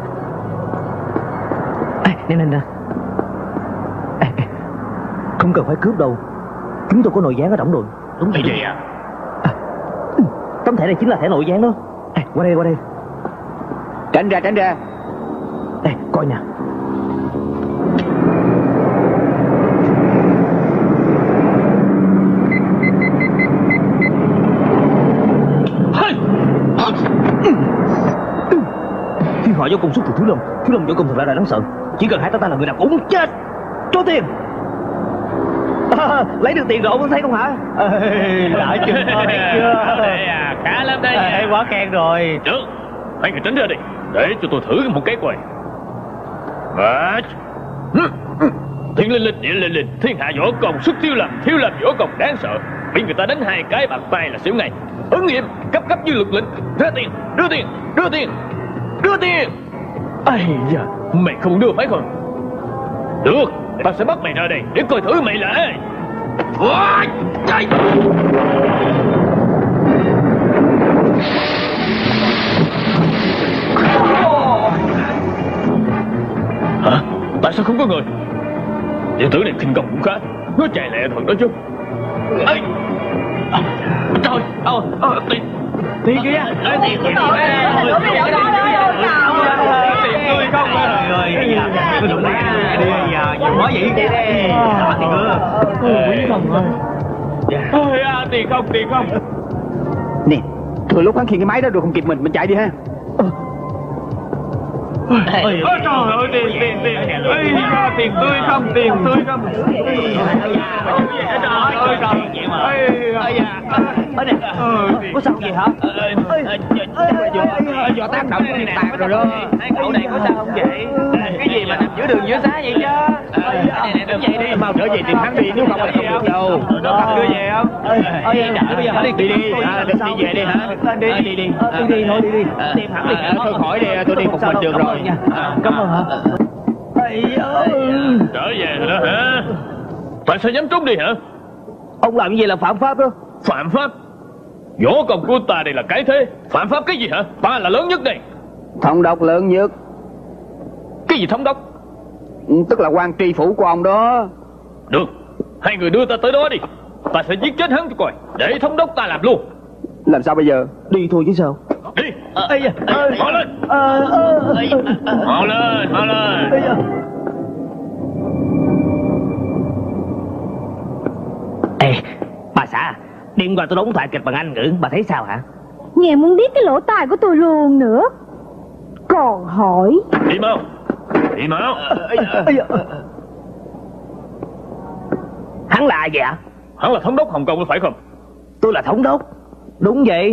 À, nè nè nè. À, không cần phải cướp đâu. Chúng tôi có nội gián ở đóng rồi. Đúng vậy vậy à? À, tấm thẻ này chính là thẻ nội gián đó. À, qua đây qua đây. Tránh ra tránh ra. À, coi nè. Thiên họa do công xuất từ Thiếu Lâm. Thiếu Lâm võ công thật ra là đáng sợ. Chỉ cần hai ta ta là người nào cũng chết. Cho tiền. À, lấy được tiền rồi ông thấy không hả? Đã chưa? Thấy chưa? Đây à, khá lắm đây. À, quá khen rồi. Được, hai người tránh ra đi, để cho tôi thử một cái coi. Và thiên linh linh địa linh linh, thiên hạ võ công xuất Thiếu Lâm, Thiếu Lâm võ công đáng sợ. Bị người ta đánh hai cái bàn tay là xỉu ngay. Ứng nghiệm cấp cấp như lực lệnh. Ra tiền, đưa tiền, đưa tiền, đưa tiền. Ây da, mày không đưa phải không? Được, tao sẽ bắt mày ra đây để coi thử mày là ai. Ôi, trời. Hả? Tại sao không có người? Tiểu tử này khinh công cũng khá. Nó chạy lẹ thật đó chứ. Ê! À, trời! Ờ, ờ, tiền! Tiền kìa! Ê, tiền kìa! Tiền tươi không? Rồi, bây giờ tôi đụng ra đi giờ, nhiều quá vậy. Tiền nữa. Quý không ơi. Ôi, à, tiền không, tiền không. Nè, thừa lúc hắn khiêng cái máy đó rồi không kịp mình, mình chạy đi ha. Ôi trời ơi, tiền, tiền, tiền. Ây da, tiền tươi không, tiền tươi không. Trời ơi, trời ơi. Ây da. Có sao vậy hả? Do tác động của điện tạc rồi đó. Hai cậu này có sao không vậy? Cái gì mà nằm giữa đường giữa xá vậy chứ? Đúng vậy đi. Mau trở về tìm hắn đi, nếu không là không được đâu. Nó cần đưa về không? Bây giờ đi đi, đi về đi hả? Đi đi đi. Đi đi thôi đi đi. Tìm hẳn đi. Thôi khỏi đi, tôi đi một mình được rồi. Cảm ơn hả? Trở về rồi đó hả? Tại sao dám trốn đi hả? Ông làm như vậy là phạm pháp đó. Phạm pháp? Võ công của ta đây là cái thế. Phạm pháp cái gì hả? Ta là lớn nhất đây. Thống đốc lớn nhất. Cái gì thống đốc? Tức là quan tri phủ của ông đó. Được, hai người đưa ta tới đó đi. Ta sẽ giết chết hắn cho coi, để thống đốc ta làm luôn. Làm sao bây giờ? Đi thôi chứ sao? Đi. Mau lên. Mau lên, mau lên. Ê, bà xã, đêm qua tôi đóng thoại kịch bằng Anh ngữ, bà thấy sao hả? Nghe muốn biết cái lỗ tai của tôi luôn nữa. Còn hỏi. Đi mau. Đi mau. Hắn là gì ạ? Hắn là thống đốc Hồng Kông có phải không? Tôi là thống đốc. Đúng vậy.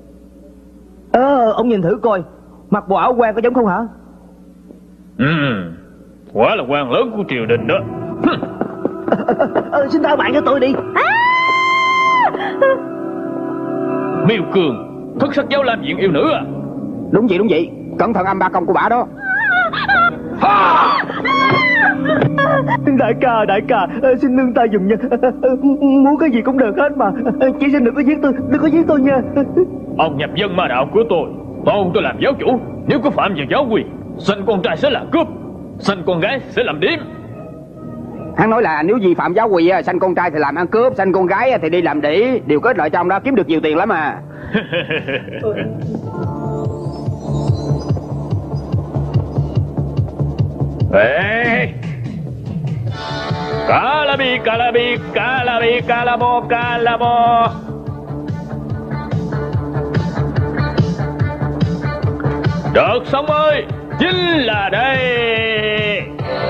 Ờ, ông nhìn thử coi, mặc bộ áo quan có giống không hả? Ừ, quả là quan lớn của triều đình đó. Ờ, xin tha mạng cho tôi đi. Miêu Cường, thất sắc giáo lam viện yêu nữ à? Đúng vậy, đúng vậy. Cẩn thận âm ba công của bả đó. Đại ca, đại ca, xin nương tay giùm nha. Muốn cái gì cũng được hết mà. Chỉ xin đừng có giết tôi, đừng có giết tôi nha. Ông nhập dân ma đạo của tôi, tôn tôi làm giáo chủ. Nếu có phạm vào giáo quyền, sanh con trai sẽ là cướp, sanh con gái sẽ làm điếm. Hắn nói là nếu vi phạm giáo quy, sanh con trai thì làm ăn cướp, sanh con gái thì đi làm đĩ. Điều kết lợi trong đó kiếm được nhiều tiền lắm à. Ê, Calabi, Calabi, Calabi, Calabo, Calabo. Đợt sống ơi, chính là đây.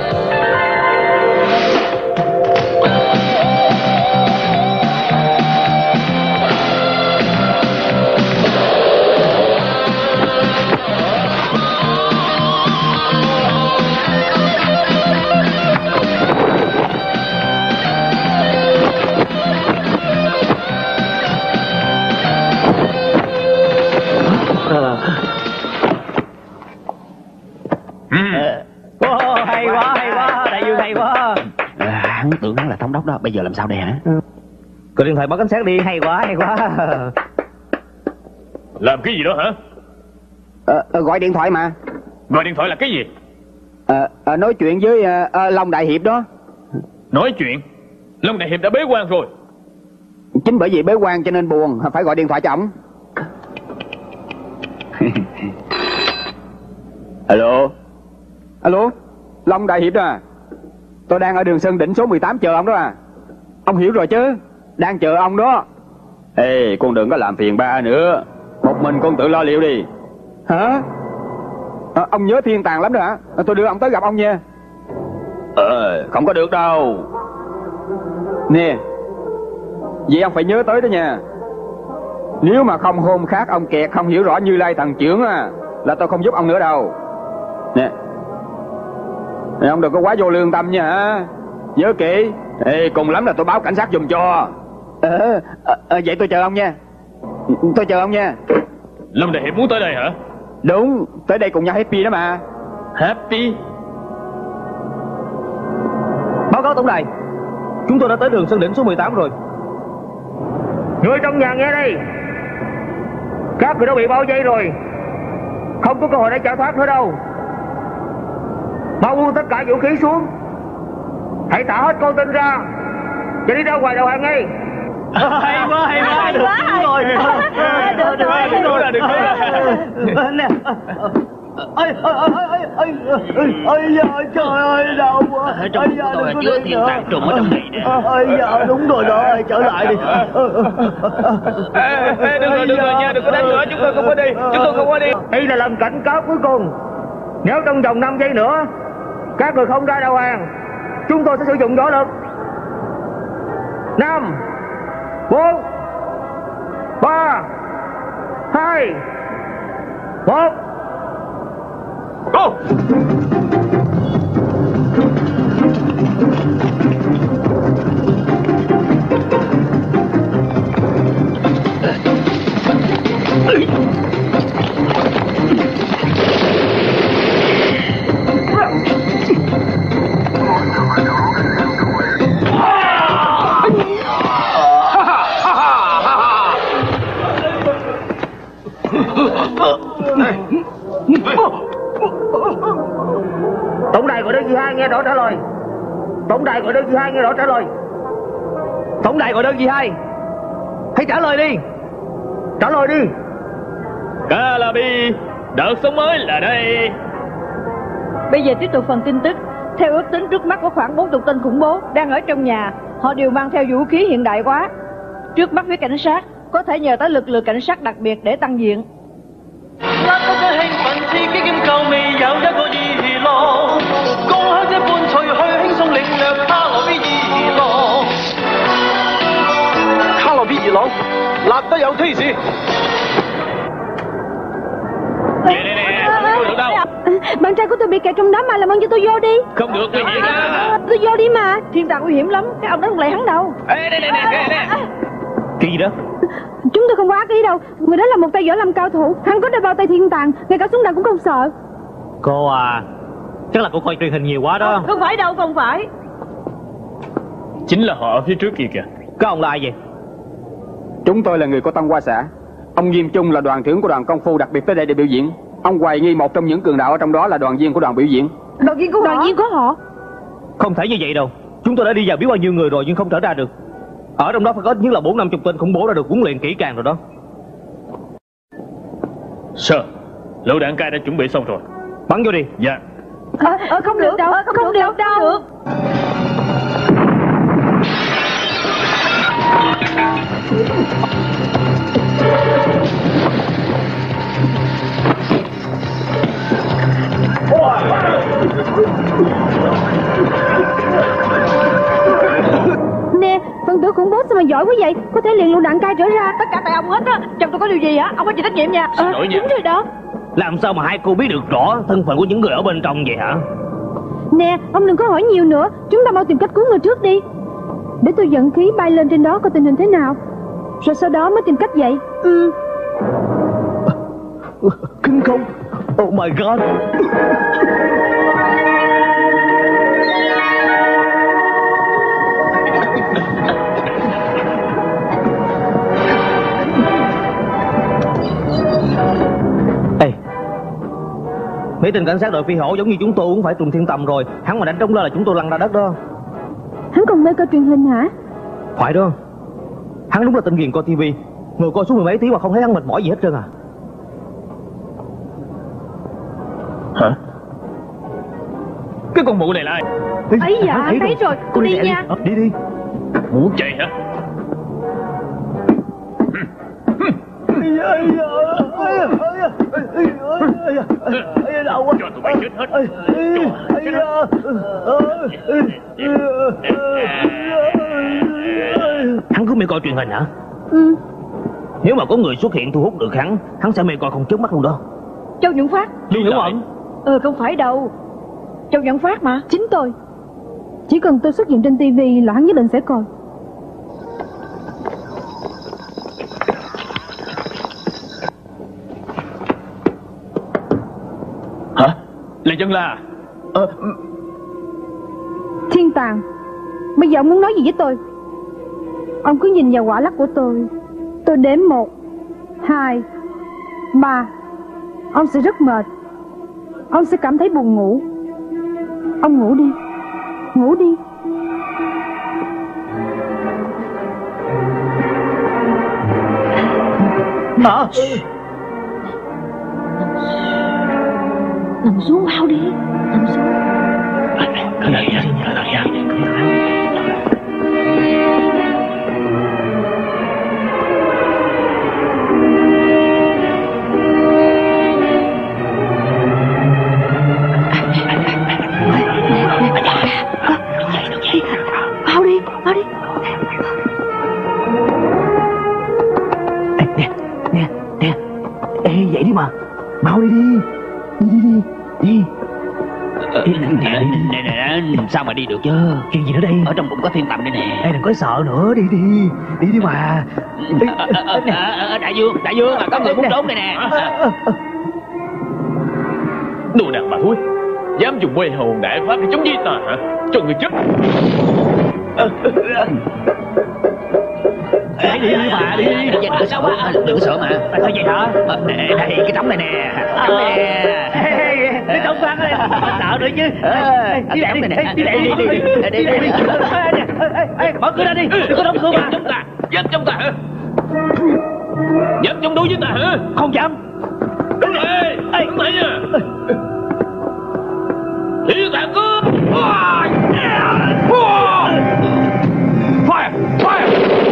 Wow, hay quá, hay quá, đại dương hay quá. À, hắn tưởng hắn là thống đốc đó, bây giờ làm sao đây hả? Gọi điện thoại báo cảnh sát đi, hay quá, hay quá. Làm cái gì đó hả? Ờ, ờ, gọi điện thoại mà. Gọi điện thoại là cái gì? Ờ, ờ, nói chuyện với ờ, ờ, Long Đại Hiệp đó. Nói chuyện? Long Đại Hiệp đã bế quan rồi. Chính bởi vì bế quan cho nên buồn, phải gọi điện thoại cho ổng. Alo. Alo, Long Đại Hiệp đó à? Tôi đang ở đường Sơn Đỉnh số mười tám chờ ông đó à. Ông hiểu rồi chứ, đang chờ ông đó. Ê, con đừng có làm phiền ba nữa, một mình con tự lo liệu đi. Hả? À, ông nhớ Thiên Tàng lắm đó hả? À, tôi đưa ông tới gặp ông nha. Ờ, không có được đâu. Nè, vậy ông phải nhớ tới đó nha. Nếu mà không hôm khác ông kẹt không hiểu rõ Như Lai thần trưởng à, là tôi không giúp ông nữa đâu. Nè, nè ông đừng có quá vô lương tâm nha hả? Nhớ kỹ. Ê, cùng lắm là tôi báo cảnh sát giùm cho. Ờ, à, à, vậy tôi chờ ông nha. Tôi chờ ông nha. Long Đại Hiệp muốn tới đây hả? Đúng, tới đây cùng nhau happy đó mà. Happy? Báo cáo tổng đài, chúng tôi đã tới đường Sơn Đỉnh số mười tám rồi. Người trong nhà nghe đây, các người đã bị bao vây rồi, không có cơ hội để chạy thoát nữa đâu. Mau buông tất cả vũ khí xuống, hãy thả hết con tin ra và đi ra ngoài đầu hàng ngay. Hay quá, hay quá, được cứu rồi. Được rồi, được rồi, được rồi. Nè. Ơi, ơi, ơi, ơi, ơi, ơi, giờ trời ơi, đau quá. Trong tôi là chứa Thiên Tàng trùng ở trong này nè. Ơi, giờ đúng rồi đó, trở lại đi. Ê, ê, đừng rồi, đừng rồi nha, đừng có đánh nữa, chúng tôi không có đi, chúng tôi không có đi. Đây là lần cảnh cáo cuối cùng. Nếu trong vòng năm giây nữa các người không ra đầu hàng, chúng tôi sẽ sử dụng võ lực. Năm, bốn, ba, hai, một. Go! Tổng đài gọi đơn vị hai nghe rõ trả lời. Tổng đài gọi đơn vị hai nghe rõ trả lời. Tổng đài gọi đơn vị hai, hãy trả lời đi. Trả lời đi. Calabi, đợt sống mới là đây. Bây giờ tiếp tục phần tin tức. Theo ước tính trước mắt có khoảng bốn mươi tên khủng bố đang ở trong nhà. Họ đều mang theo vũ khí hiện đại quá. Trước mắt với cảnh sát, có thể nhờ tới lực lượng cảnh sát đặc biệt để tăng diện. 有這事。Nè nè nè, không vô được đâu. Bạn trai của tôi bị kẹt trong đó mà, làm ơn cho tôi vô đi. Không được, nguy hiểm á. Tôi vô đi mà. Thiên Tàng nguy hiểm lắm, cái ông đó không lệ hắn đâu. Ê, nè nè nè nè. Cái gì đó? Chúng tôi không có ác ý đâu. Người đó là một tay võ lâm cao thủ. Hắn có đeo bao tay Thiên Tàng, ngay cả súng đạn cũng không sợ. Cô à, chắc là cô coi truyền hình nhiều quá đó. Không phải đâu, không phải. Chính là họ ở phía trước kia kìa. Các ông là ai vậy? Chúng tôi là người của Tân Hoa xã. Ông Diêm Trung là đoàn trưởng của đoàn công phu đặc biệt tới đây để biểu diễn. Ông hoài nghi một trong những cường đạo ở trong đó là đoàn viên của đoàn biểu diễn. Đoàn viên của Đoàn họ. viên của họ. Không thể như vậy đâu. Chúng tôi đã đi vào biết bao nhiêu người rồi nhưng không trở ra được. Ở trong đó phải có ít nhất là bốn năm chục tên khủng bố đã được huấn luyện kỹ càng rồi đó. Sir, lựu đạn cay đã chuẩn bị xong rồi. Bắn vô đi. Dạ. Ờ, ờ, không được đâu, không, không được đâu. Được. Nè, phần tử khủng bố sao mà giỏi quá vậy? Có thể liền lựu đạn cay trở ra. Tất cả tại ông hết á. Chồng tôi có điều gì hả? Ông phải chịu trách nhiệm nha. Xin lỗi nha. Đúng rồi đó. Làm sao mà hai cô biết được rõ thân phận của những người ở bên trong vậy hả? Nè, ông đừng có hỏi nhiều nữa. Chúng ta mau tìm cách cứu người trước đi. Để tôi dẫn khí bay lên trên đó coi tình hình thế nào, rồi sau đó mới tìm cách vậy. Ừ. Kinh không? Oh my god. Ê, mấy tên cảnh sát đội phi hổ giống như chúng tôi cũng phải trùng thiên tầm rồi. Hắn mà đánh trống lên là chúng tôi lăn ra đất đó. Hắn còn mê coi truyền hình hả? Phải đó. Hắn đúng là tên ghiền coi tivi. Ngồi coi suốt mười mấy tiếng mà không thấy hắn mệt mỏi gì hết trơn à. Hả? Cái con mụ này là ai? Ấy dạ, anh thấy rồi. Cô đi nha. Đi đi. Mụ chạy hả? Cho tụi bay chết hết. Hắn cứ mê coi truyền hình hả? Ừ. Nếu mà có người xuất hiện thu hút được hắn, hắn sẽ mê coi không chớp mắt luôn đó. Châu Nhuận Phát. Lưu Hiểu Ẩn. Ờ, không phải đâu. Châu Nhuận Phát mà. Chính tôi. Chỉ cần tôi xuất hiện trên tivi là hắn nhất định sẽ coi. Hả? Là Dân La. Ờ... Thiên Tàng, bây giờ ông muốn nói gì với tôi? Ông cứ nhìn vào quả lắc của tôi. Tôi đếm một, hai, ba. Ông sẽ rất mệt. Ông sẽ cảm thấy buồn ngủ. Ông ngủ đi. Ngủ đi. Hả? Nằm xuống bao đi. Nằm xuống. Cái này nha, cái này nha. Bao đi, bao đi. Nè, nè, nè. Ê, dậy đi mà. Mau đi đi. Đi đi đi. Đi. Nè, nè, nè, sao mà đi được chứ? Chuyện gì nữa đây? Ở trong bụng có Thiên Tầm đây nè. Ê, đừng có sợ nữa, đi đi. Đi đi mà. Đại Dương, Đại Dương, mà có người muốn trốn đây nè. Đồ đàn bà thúi, dám dùng quê hồn đại pháp để chống với ta hả? Cho người chết. Đi đi mà, đi đi. Đừng có sợ mà, đừng có sợ mà. Tại sao vậy hả? Đây, cái trống này nè. Trống này nè. Cái trống phát ơi, sợ nữa chứ. Đi lại này nè. Đi lại đi đi đi. Đi đi. Mở cửa ra đi, đừng có đóng cửa mà. Dám chống ta, dám chống ta hả? Dám chống đối với ta hả? Không dám. Đúng rồi, đứng lại nha. Thiên Tàng cứ. Fire, fire.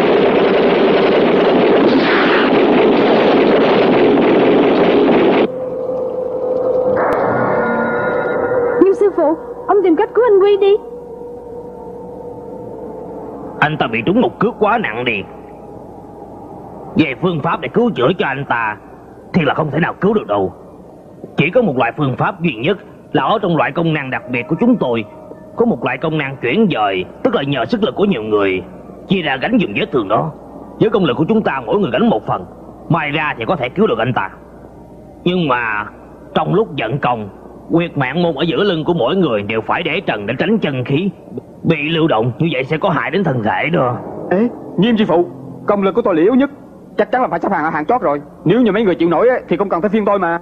Nhưng sư phụ, ông tìm cách cứu anh Quy đi. Anh ta bị trúng một cước quá nặng đi. Về phương pháp để cứu chữa cho anh ta thì là không thể nào cứu được đâu. Chỉ có một loại phương pháp duy nhất là ở trong loại công năng đặc biệt của chúng tôi. Có một loại công năng chuyển dời, tức là nhờ sức lực của nhiều người chia ra gánh dùng vết thương đó. Với công lực của chúng ta mỗi người gánh một phần, may ra thì có thể cứu được anh ta. Nhưng mà trong lúc vận công, huyệt mạng môn ở giữa lưng của mỗi người đều phải để trần để tránh chân khí bị lưu động, như vậy sẽ có hại đến thân thể đó. Ê, Nghiêm sư phụ, công lực của tôi là yếu nhất, chắc chắn là phải xếp hàng ở hàng chót rồi. Nếu như mấy người chịu nổi ấy, thì không cần tới phiên tôi mà.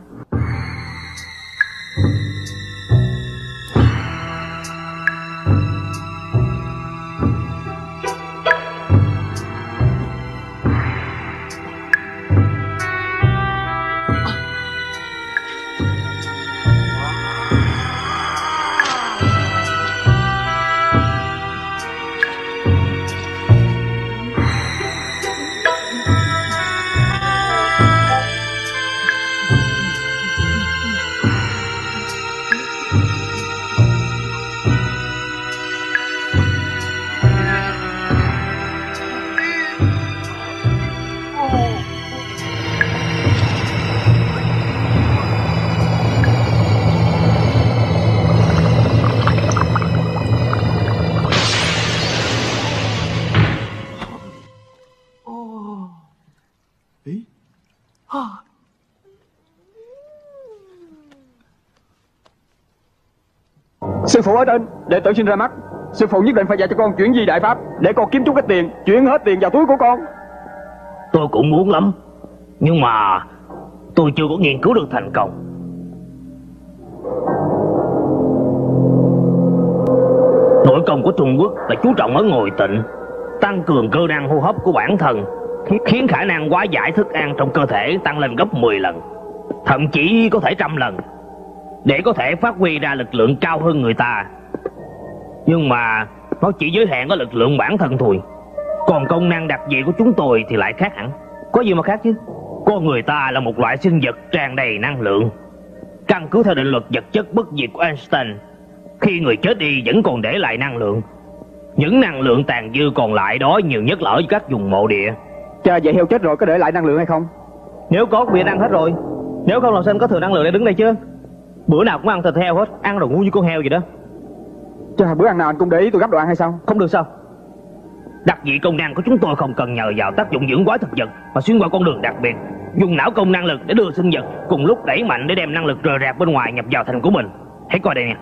Sư phụ ở trên, đệ tử xin ra mắt. Sư phụ nhất định phải dạy cho con chuyển di đại pháp, để con kiếm chút ít tiền, chuyển hết tiền vào túi của con. Tôi cũng muốn lắm, nhưng mà tôi chưa có nghiên cứu được thành công. Nội công của Trung Quốc là chú trọng ở ngồi tịnh, tăng cường cơ năng hô hấp của bản thân, khiến khả năng hóa giải thức ăn trong cơ thể tăng lên gấp mười lần, thậm chí có thể trăm lần, để có thể phát huy ra lực lượng cao hơn người ta. Nhưng mà nó chỉ giới hạn ở lực lượng bản thân thôi. Còn công năng đặc biệt của chúng tôi thì lại khác hẳn. Có gì mà khác chứ? Con người ta là một loại sinh vật tràn đầy năng lượng. Căn cứ theo định luật vật chất bất diệt của Einstein, khi người chết đi vẫn còn để lại năng lượng. Những năng lượng tàn dư còn lại đó nhiều nhất là ở các vùng mộ địa. Cha, vậy heo chết rồi có để lại năng lượng hay không? Nếu có bị ăn hết rồi. Nếu không làm sao có thừa năng lượng để đứng đây chứ? Bữa nào cũng ăn thịt heo hết, ăn rồi ngu như con heo vậy đó. Cha, bữa ăn nào anh cũng để ý tôi gấp đồ ăn hay sao? Không được sao? Đặc dị công năng của chúng tôi không cần nhờ vào tác dụng dưỡng hóa thực vật, mà xuyên qua con đường đặc biệt, dùng não công năng lực để đưa sinh vật cùng lúc đẩy mạnh để đem năng lực rời rạc bên ngoài nhập vào thành của mình. Hãy coi đây nè.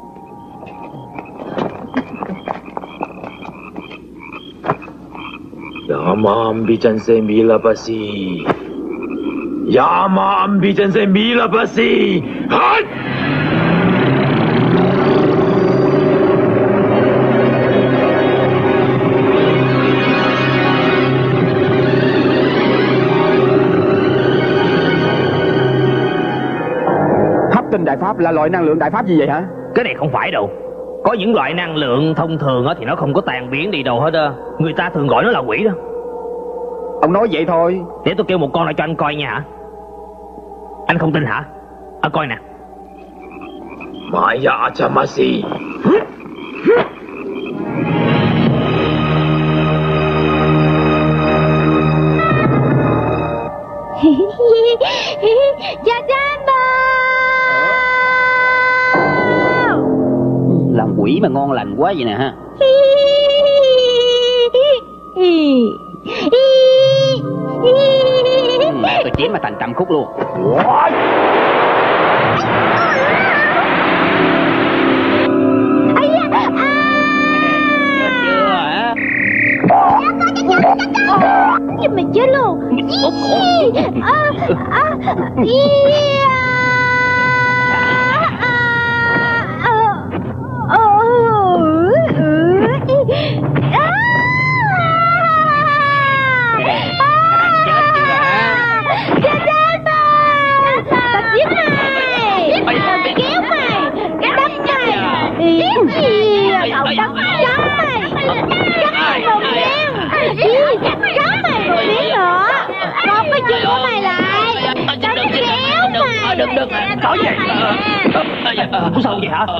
Yama ambijanse milabasi, Yama ambijanse milabasi. Hãy Tinh đại pháp là loại năng lượng đại pháp gì vậy hả? Cái này không phải đâu. Có những loại năng lượng thông thường thì nó không có tan biến đi đâu hết á. Người ta thường gọi nó là quỷ đó. Ông nói vậy thôi. Để tôi kêu một con lại cho anh coi nha hả? Anh không tin hả? À coi nè. Maya Chamasi. Cha cha bà. Làm quỷ mà ngon lành quá vậy nè ha. Ừ, tôi chém mà thành trăm khúc luôn. Nhưng mà chết luôn. À, à, Đừng đừng có gì sao vậy hả?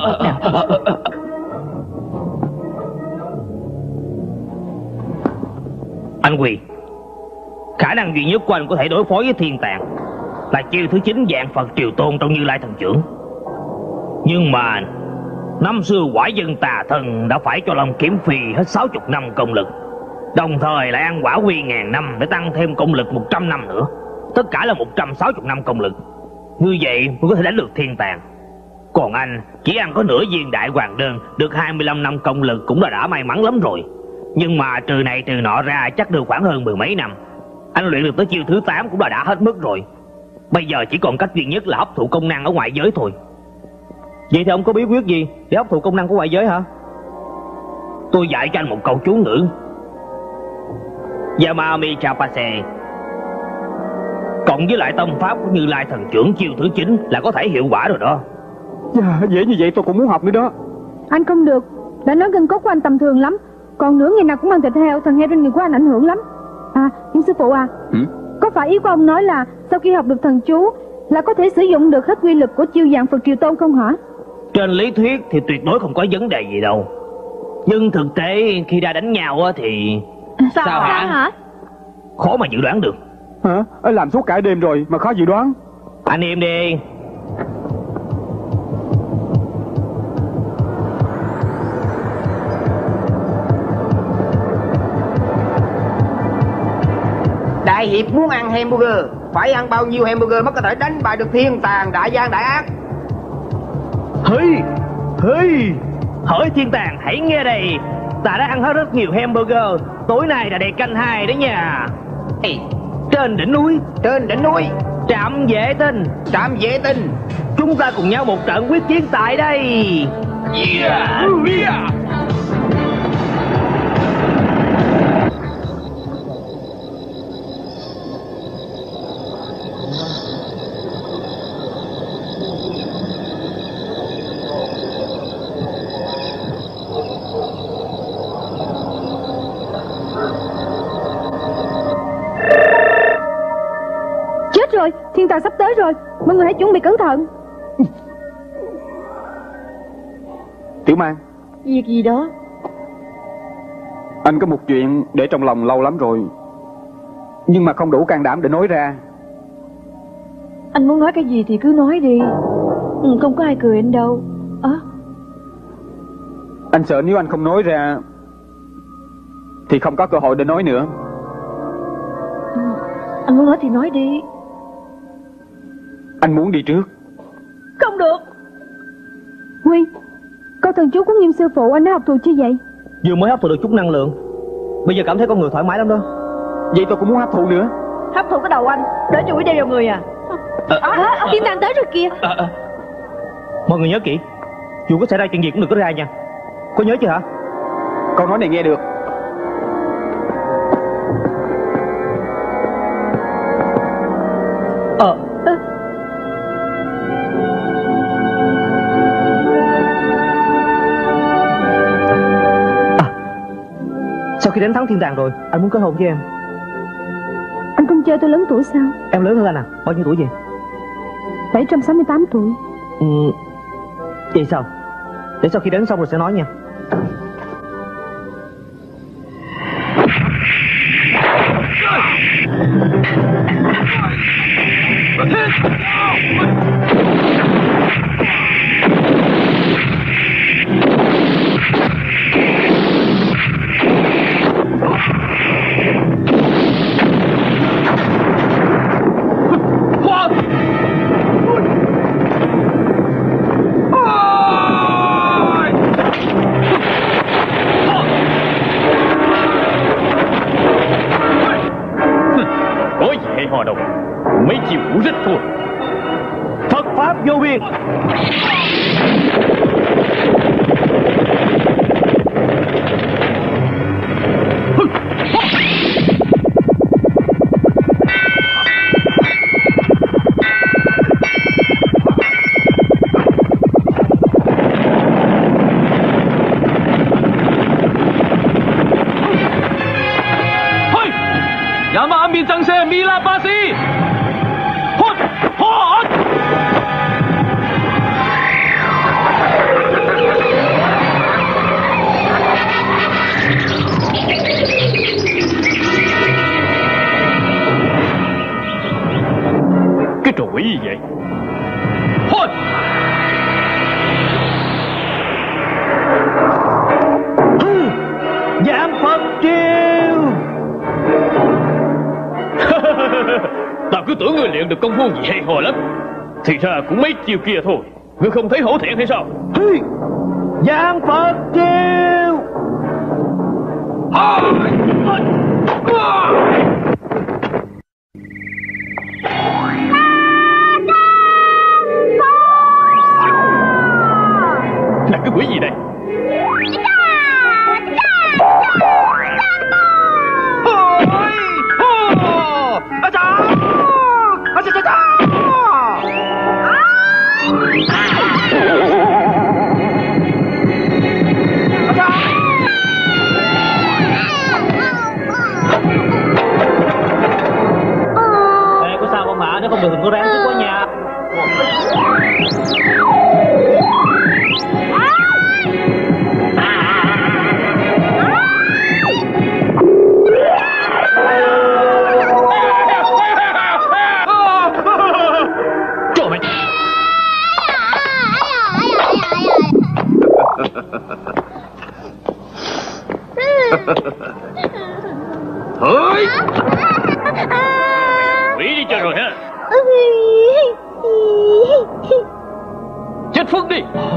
Anh Quỳ, Khả năng duy nhất của anh có thể đối phó với thiên tàng là chiêu thứ chín dạng Phật Triều Tôn trong Như Lai Thần Trưởng. Nhưng mà năm xưa quả dân tà thần đã phải cho Long Kiếm Phi hết sáu mươi năm công lực, đồng thời lại ăn quả quy ngàn năm để tăng thêm công lực một trăm năm nữa. Tất cả là một trăm sáu mươi năm công lực. Như vậy mới có thể đánh được thiên tàng. Còn anh chỉ ăn có nửa viên đại hoàng đơn, được hai mươi lăm năm công lực cũng là đã may mắn lắm rồi. Nhưng mà trừ này trừ nọ ra chắc được khoảng hơn mười mấy năm. Anh luyện được tới chiêu thứ tám cũng là đã hết mức rồi. Bây giờ chỉ còn cách duy nhất là hấp thụ công năng ở ngoại giới thôi. Vậy thì ông có bí quyết gì để hấp thụ công năng của ngoại giới hả? Tôi dạy cho anh một câu chú ngữ: Yamami Chapase. Cộng với lại tâm pháp của Như Lai Thần Trưởng chiêu thứ chín là có thể hiệu quả rồi đó. Dạ, dễ như vậy tôi cũng muốn học nữa đó. Anh không được. Đã nói gân cốt của anh tầm thường lắm. Còn nữa ngày nào cũng ăn thịt heo, thần heo trên người của anh ảnh hưởng lắm. À, nhưng sư phụ à, ừ? Có phải ý của ông nói là sau khi học được thần chú là có thể sử dụng được hết quy lực của chiêu dạng Phật Triều Tôn không hả? Trên lý thuyết thì tuyệt đối không có vấn đề gì đâu. Nhưng thực tế khi ra đánh nhau thì... Sao, Sao hả? hả? Khó mà dự đoán được. Hả? Làm suốt cả đêm rồi mà khó dự đoán. Anh im đi. Đại hiệp muốn ăn hamburger, phải ăn bao nhiêu hamburger mới có thể đánh bại được thiên tàng đại gian đại ác? Hey, hey, hỏi thiên tàng hãy nghe đây. Ta đã ăn hết rất nhiều hamburger. Tối nay là đề canh hai đấy nha. Hey. Trên đỉnh núi. Trên đỉnh núi. Trạm Vệ Tinh. Trạm Vệ Tinh. Chúng ta cùng nhau một trận quyết chiến tại đây. Yeah, yeah. Rồi, thiên tàng sắp tới rồi. Mọi người hãy chuẩn bị cẩn thận. Tiểu Mang. Việc gì đó? Anh có một chuyện để trong lòng lâu lắm rồi, nhưng mà không đủ can đảm để nói ra. Anh muốn nói cái gì thì cứ nói đi. Ừ, không có ai cười anh đâu. À? Anh sợ nếu anh không nói ra thì không có cơ hội để nói nữa. Ừ, anh muốn nói thì nói đi. Anh muốn đi trước. Không được. Huy, câu thần chú của Nghiêm sư phụ anh đã học thuộc chưa vậy? Vừa mới hấp thụ được chút năng lượng, bây giờ cảm thấy con người thoải mái lắm đó. Vậy tôi cũng muốn hấp thụ nữa. Hấp thụ cái đầu anh, để cho quỷ đeo vào người à? À, à, à thiên tàng tới rồi kìa. À, à. Mọi người nhớ kỹ, dù có xảy ra chuyện gì cũng đừng có ra nha. Có nhớ chưa hả? Câu nói này nghe được. Ờ à. Sau khi đánh thắng thiên tàng rồi, anh muốn kết hôn với em. Anh không chơi tôi lớn tuổi sao? Em lớn hơn anh à? Bao nhiêu tuổi vậy? bảy trăm sáu mươi tám tuổi. Ừ. Vậy sao? Để sau khi đánh xong rồi sẽ nói nha. Tao cứ tưởng ngươi luyện được công phu gì hay ho lắm, thì ra cũng mấy chiêu kia thôi. Ngươi không thấy hổ thẹn hay sao? Giang Phật chiêu. Là cái quỷ gì đây? Ê, có sao không hả? Nếu không được đừng có ráng sức quá nha. Trời mày! Hỡi! Quỷ đi cho rồi ha. Chết Phước đi.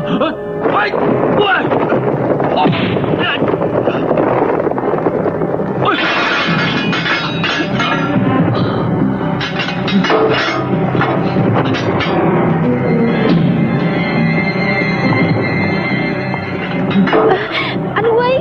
Anh Quý.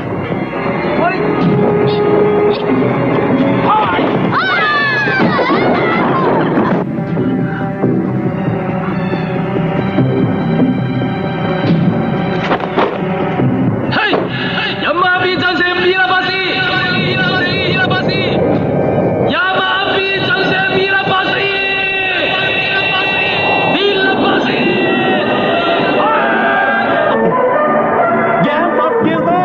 Giang Phật chiêu tôn.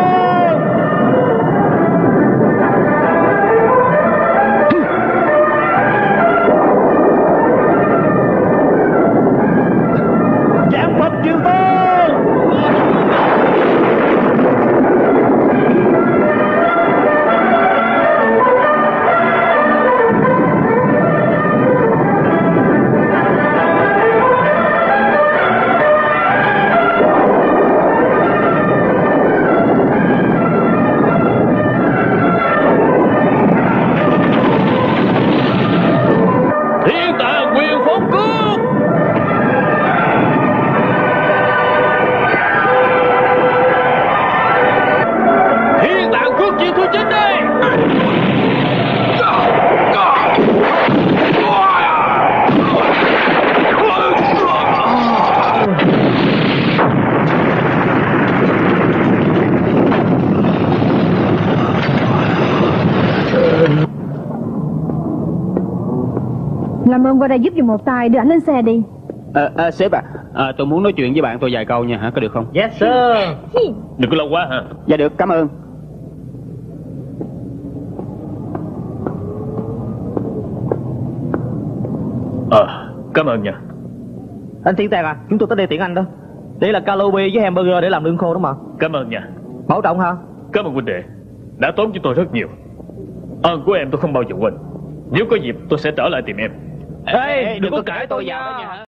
Giang Phật chiêu tôn. Thiên tà quyền phong cước. Thiên tà cước chiêu thứ chín đây. Làm ơn qua đây giúp giùm một tay, đưa ảnh lên xe đi. À, à, sếp à, à, tôi muốn nói chuyện với bạn tôi vài câu nha hả, có được không? Yes sir. Đừng có lâu quá hả? Dạ được, cảm ơn. Ờ, cảm ơn nha. Anh Thiên Tàng à, chúng tôi tới đây tiễn anh đó. Đây là calobi với hamburger để làm lương khô đó mà. Cảm ơn nha. Bảo trọng hả? Cảm ơn huynh đệ, đã tốn cho tôi rất nhiều. Ơn của em tôi không bao giờ quên. Nếu có dịp tôi sẽ trở lại tìm em. Ê, đừng có cãi tôi vào đó nha.